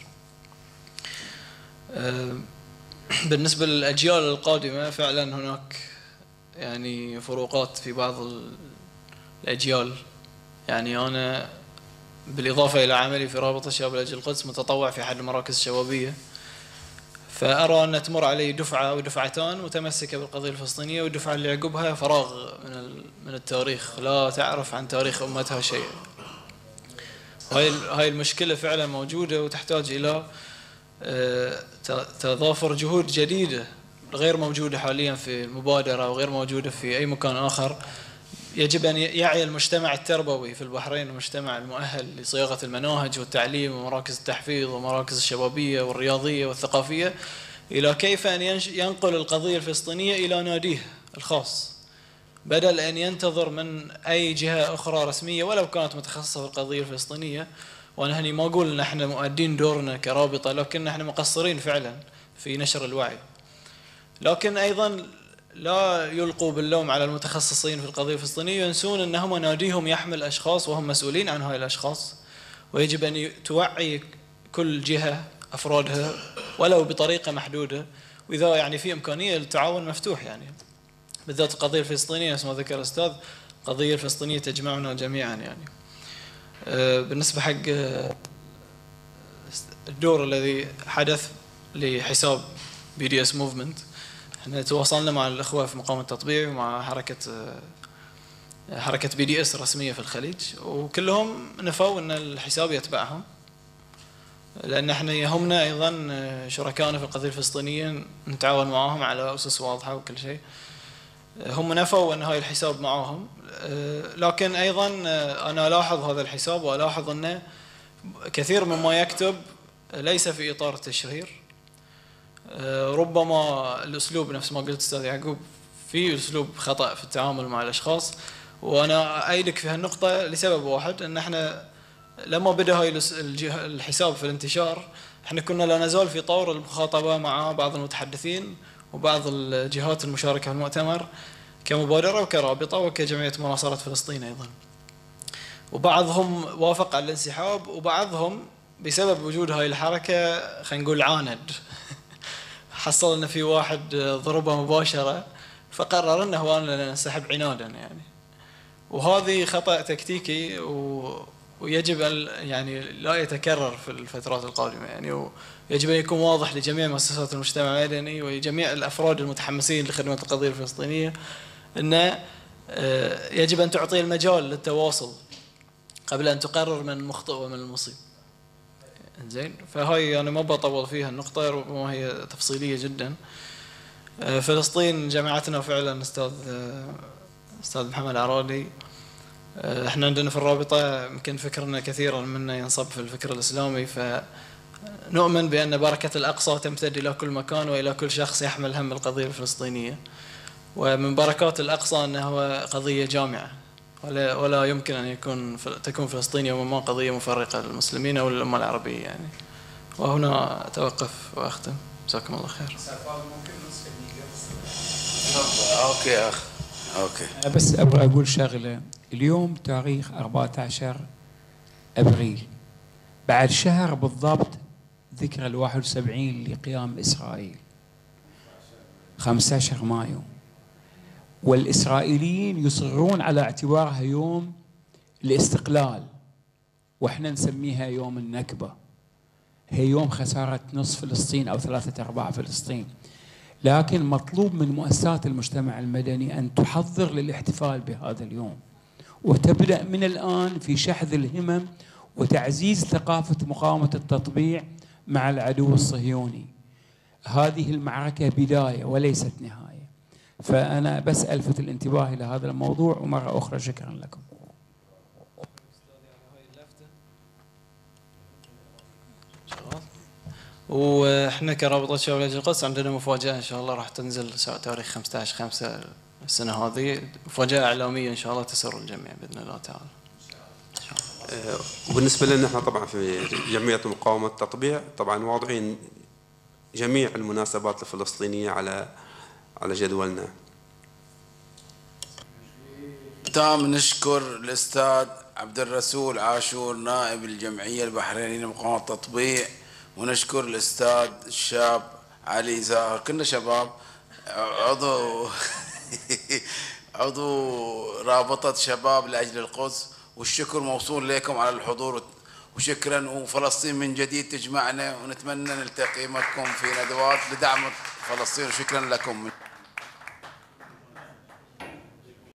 بالنسبة للأجيال القادمة فعلا هناك يعني فروقات في بعض الأجيال. يعني أنا بالإضافة إلى عملي في رابطة الشباب لأجل القدس متطوع في أحد المراكز الشبابية، فأرى أن تمر علي دفعة أو دفعتان متمسكة بالقضية الفلسطينية، والدفعة اللي عقبها فراغ من من التاريخ، لا تعرف عن تاريخ أمتها شيء. هاي هاي المشكلة فعلا موجودة وتحتاج إلى تضافر جهود جديدة غير موجودة حاليا في المبادرة وغير موجودة في أي مكان آخر. يجب أن يعي المجتمع التربوي في البحرين، المجتمع المؤهل لصياغة المناهج والتعليم ومراكز التحفيظ ومراكز الشبابية والرياضية والثقافية، إلى كيف أن ينقل القضية الفلسطينية إلى ناديه الخاص، بدل أن ينتظر من أي جهة أخرى رسمية ولو كانت متخصصة في القضية الفلسطينية. وأنا هني ما أقول أن احنا مؤدين دورنا كرابطة، لكن احنا مقصرين فعلا في نشر الوعي. لكن أيضا لا يلقوا باللوم على المتخصصين في القضية الفلسطينية، ينسون أنهم ناديهم يحمل أشخاص وهم مسؤولين عن هؤلاء الأشخاص، ويجب أن توعي كل جهة أفرادها ولو بطريقة محدودة، وإذا يعني في إمكانية للتعاون مفتوح. يعني بالذات القضية الفلسطينية نفس ما ذكر الأستاذ، القضية الفلسطينية تجمعنا جميعا. يعني بالنسبة حق الدور الذي حدث لحساب بي دي اس موفمنت. احنا تواصلنا مع الاخوه في مقاومه التطبيع ومع حركه حركه بي دي اس رسميه في الخليج، وكلهم نفوا ان الحساب يتبعهم، لان احنا يهمنا ايضا شركائنا في القضيه الفلسطينيه نتعاون معهم على اسس واضحه وكل شيء. هم نفوا ان هاي الحساب معهم، لكن ايضا انا الاحظ هذا الحساب والاحظ انه كثير مما يكتب ليس في اطار التشهير. ربما الاسلوب نفس ما قلت استاذ يعقوب في اسلوب خطا في التعامل مع الاشخاص، وانا ايدك في هالنقطه لسبب واحد، ان احنا لما بدا هاي الحساب في الانتشار احنا كنا لا نزال في طور المخاطبه مع بعض المتحدثين وبعض الجهات المشاركه في المؤتمر كمبادره وكرابطه وكجمعيه مناصره فلسطين ايضا. وبعضهم وافق على الانسحاب، وبعضهم بسبب وجود هاي الحركه خلينا نقول عاند حصل ان في واحد ضربه مباشره فقرر انه هو انا ننسحب عنادا يعني. وهذه خطا تكتيكي و ويجب أن يعني لا يتكرر في الفترات القادمة يعني، ويجب أن يكون واضح لجميع مؤسسات المجتمع المدني وجميع الأفراد المتحمسين لخدمة القضية الفلسطينية أن يجب أن تعطي المجال للتواصل قبل أن تقرر من المخطئ ومن المصيب. زين، فهاي أنا ما بطول فيها النقطة، ربما هي تفصيلية جدا. فلسطين جماعتنا فعلا أستاذ أستاذ محمد عرادي، احنا عندنا في الرابطة يمكن فكرنا كثيرا منا ينصب في الفكر الإسلامي، فنؤمن بأن بركة الأقصى تمتد إلى كل مكان وإلى كل شخص يحمل هم القضية الفلسطينية، ومن بركات الأقصى أنه قضية جامعة، ولا ولا يمكن أن يكون تكون فلسطين يوما ما قضية مفرقة للمسلمين أو للأمة العربية يعني. وهنا أتوقف وأختم، جزاكم الله خير. اوكي يا اخ اوكي. بس ابغى اقول شغله، اليوم تاريخ أربعة عشر ابريل، بعد شهر بالضبط ذكرى الواحد وسبعين لقيام اسرائيل، خمسة عشر مايو، والاسرائيليين يصرون على اعتبارها يوم الاستقلال، واحنا نسميها يوم النكبه. هي يوم خساره نصف فلسطين او ثلاثه ارباع فلسطين. لكن مطلوب من مؤسسات المجتمع المدني أن تحضر للاحتفال بهذا اليوم، وتبدأ من الآن في شحذ الهمم وتعزيز ثقافة مقاومة التطبيع مع العدو الصهيوني. هذه المعركة بداية وليست نهاية. فأنا بس ألفت الانتباه إلى هذا الموضوع، ومرة أخرى شكرا لكم. واحنا كرابطه شباب لاجل القدس عندنا مفاجاه ان شاء الله راح تنزل تاريخ خمسة عشر خمسة السنه هذه، مفاجاه اعلاميه ان شاء الله تسر الجميع باذن الله تعالى. وبالنسبه لنا احنا طبعا في جمعيه مقاومه التطبيع طبعا واضعين جميع المناسبات الفلسطينيه على على جدولنا. تمام، نشكر الاستاذ عبد الرسول عاشور نائب الجمعيه البحرينيه لمقاومه التطبيع، ونشكر الأستاذ الشاب علي زاهر، كنا شباب، عضو عضو رابطة شباب لأجل القدس، والشكر موصول لكم على الحضور، وشكرا. وفلسطين من جديد تجمعنا، ونتمنى نلتقي معكم في ندوات لدعم فلسطين، وشكرا لكم.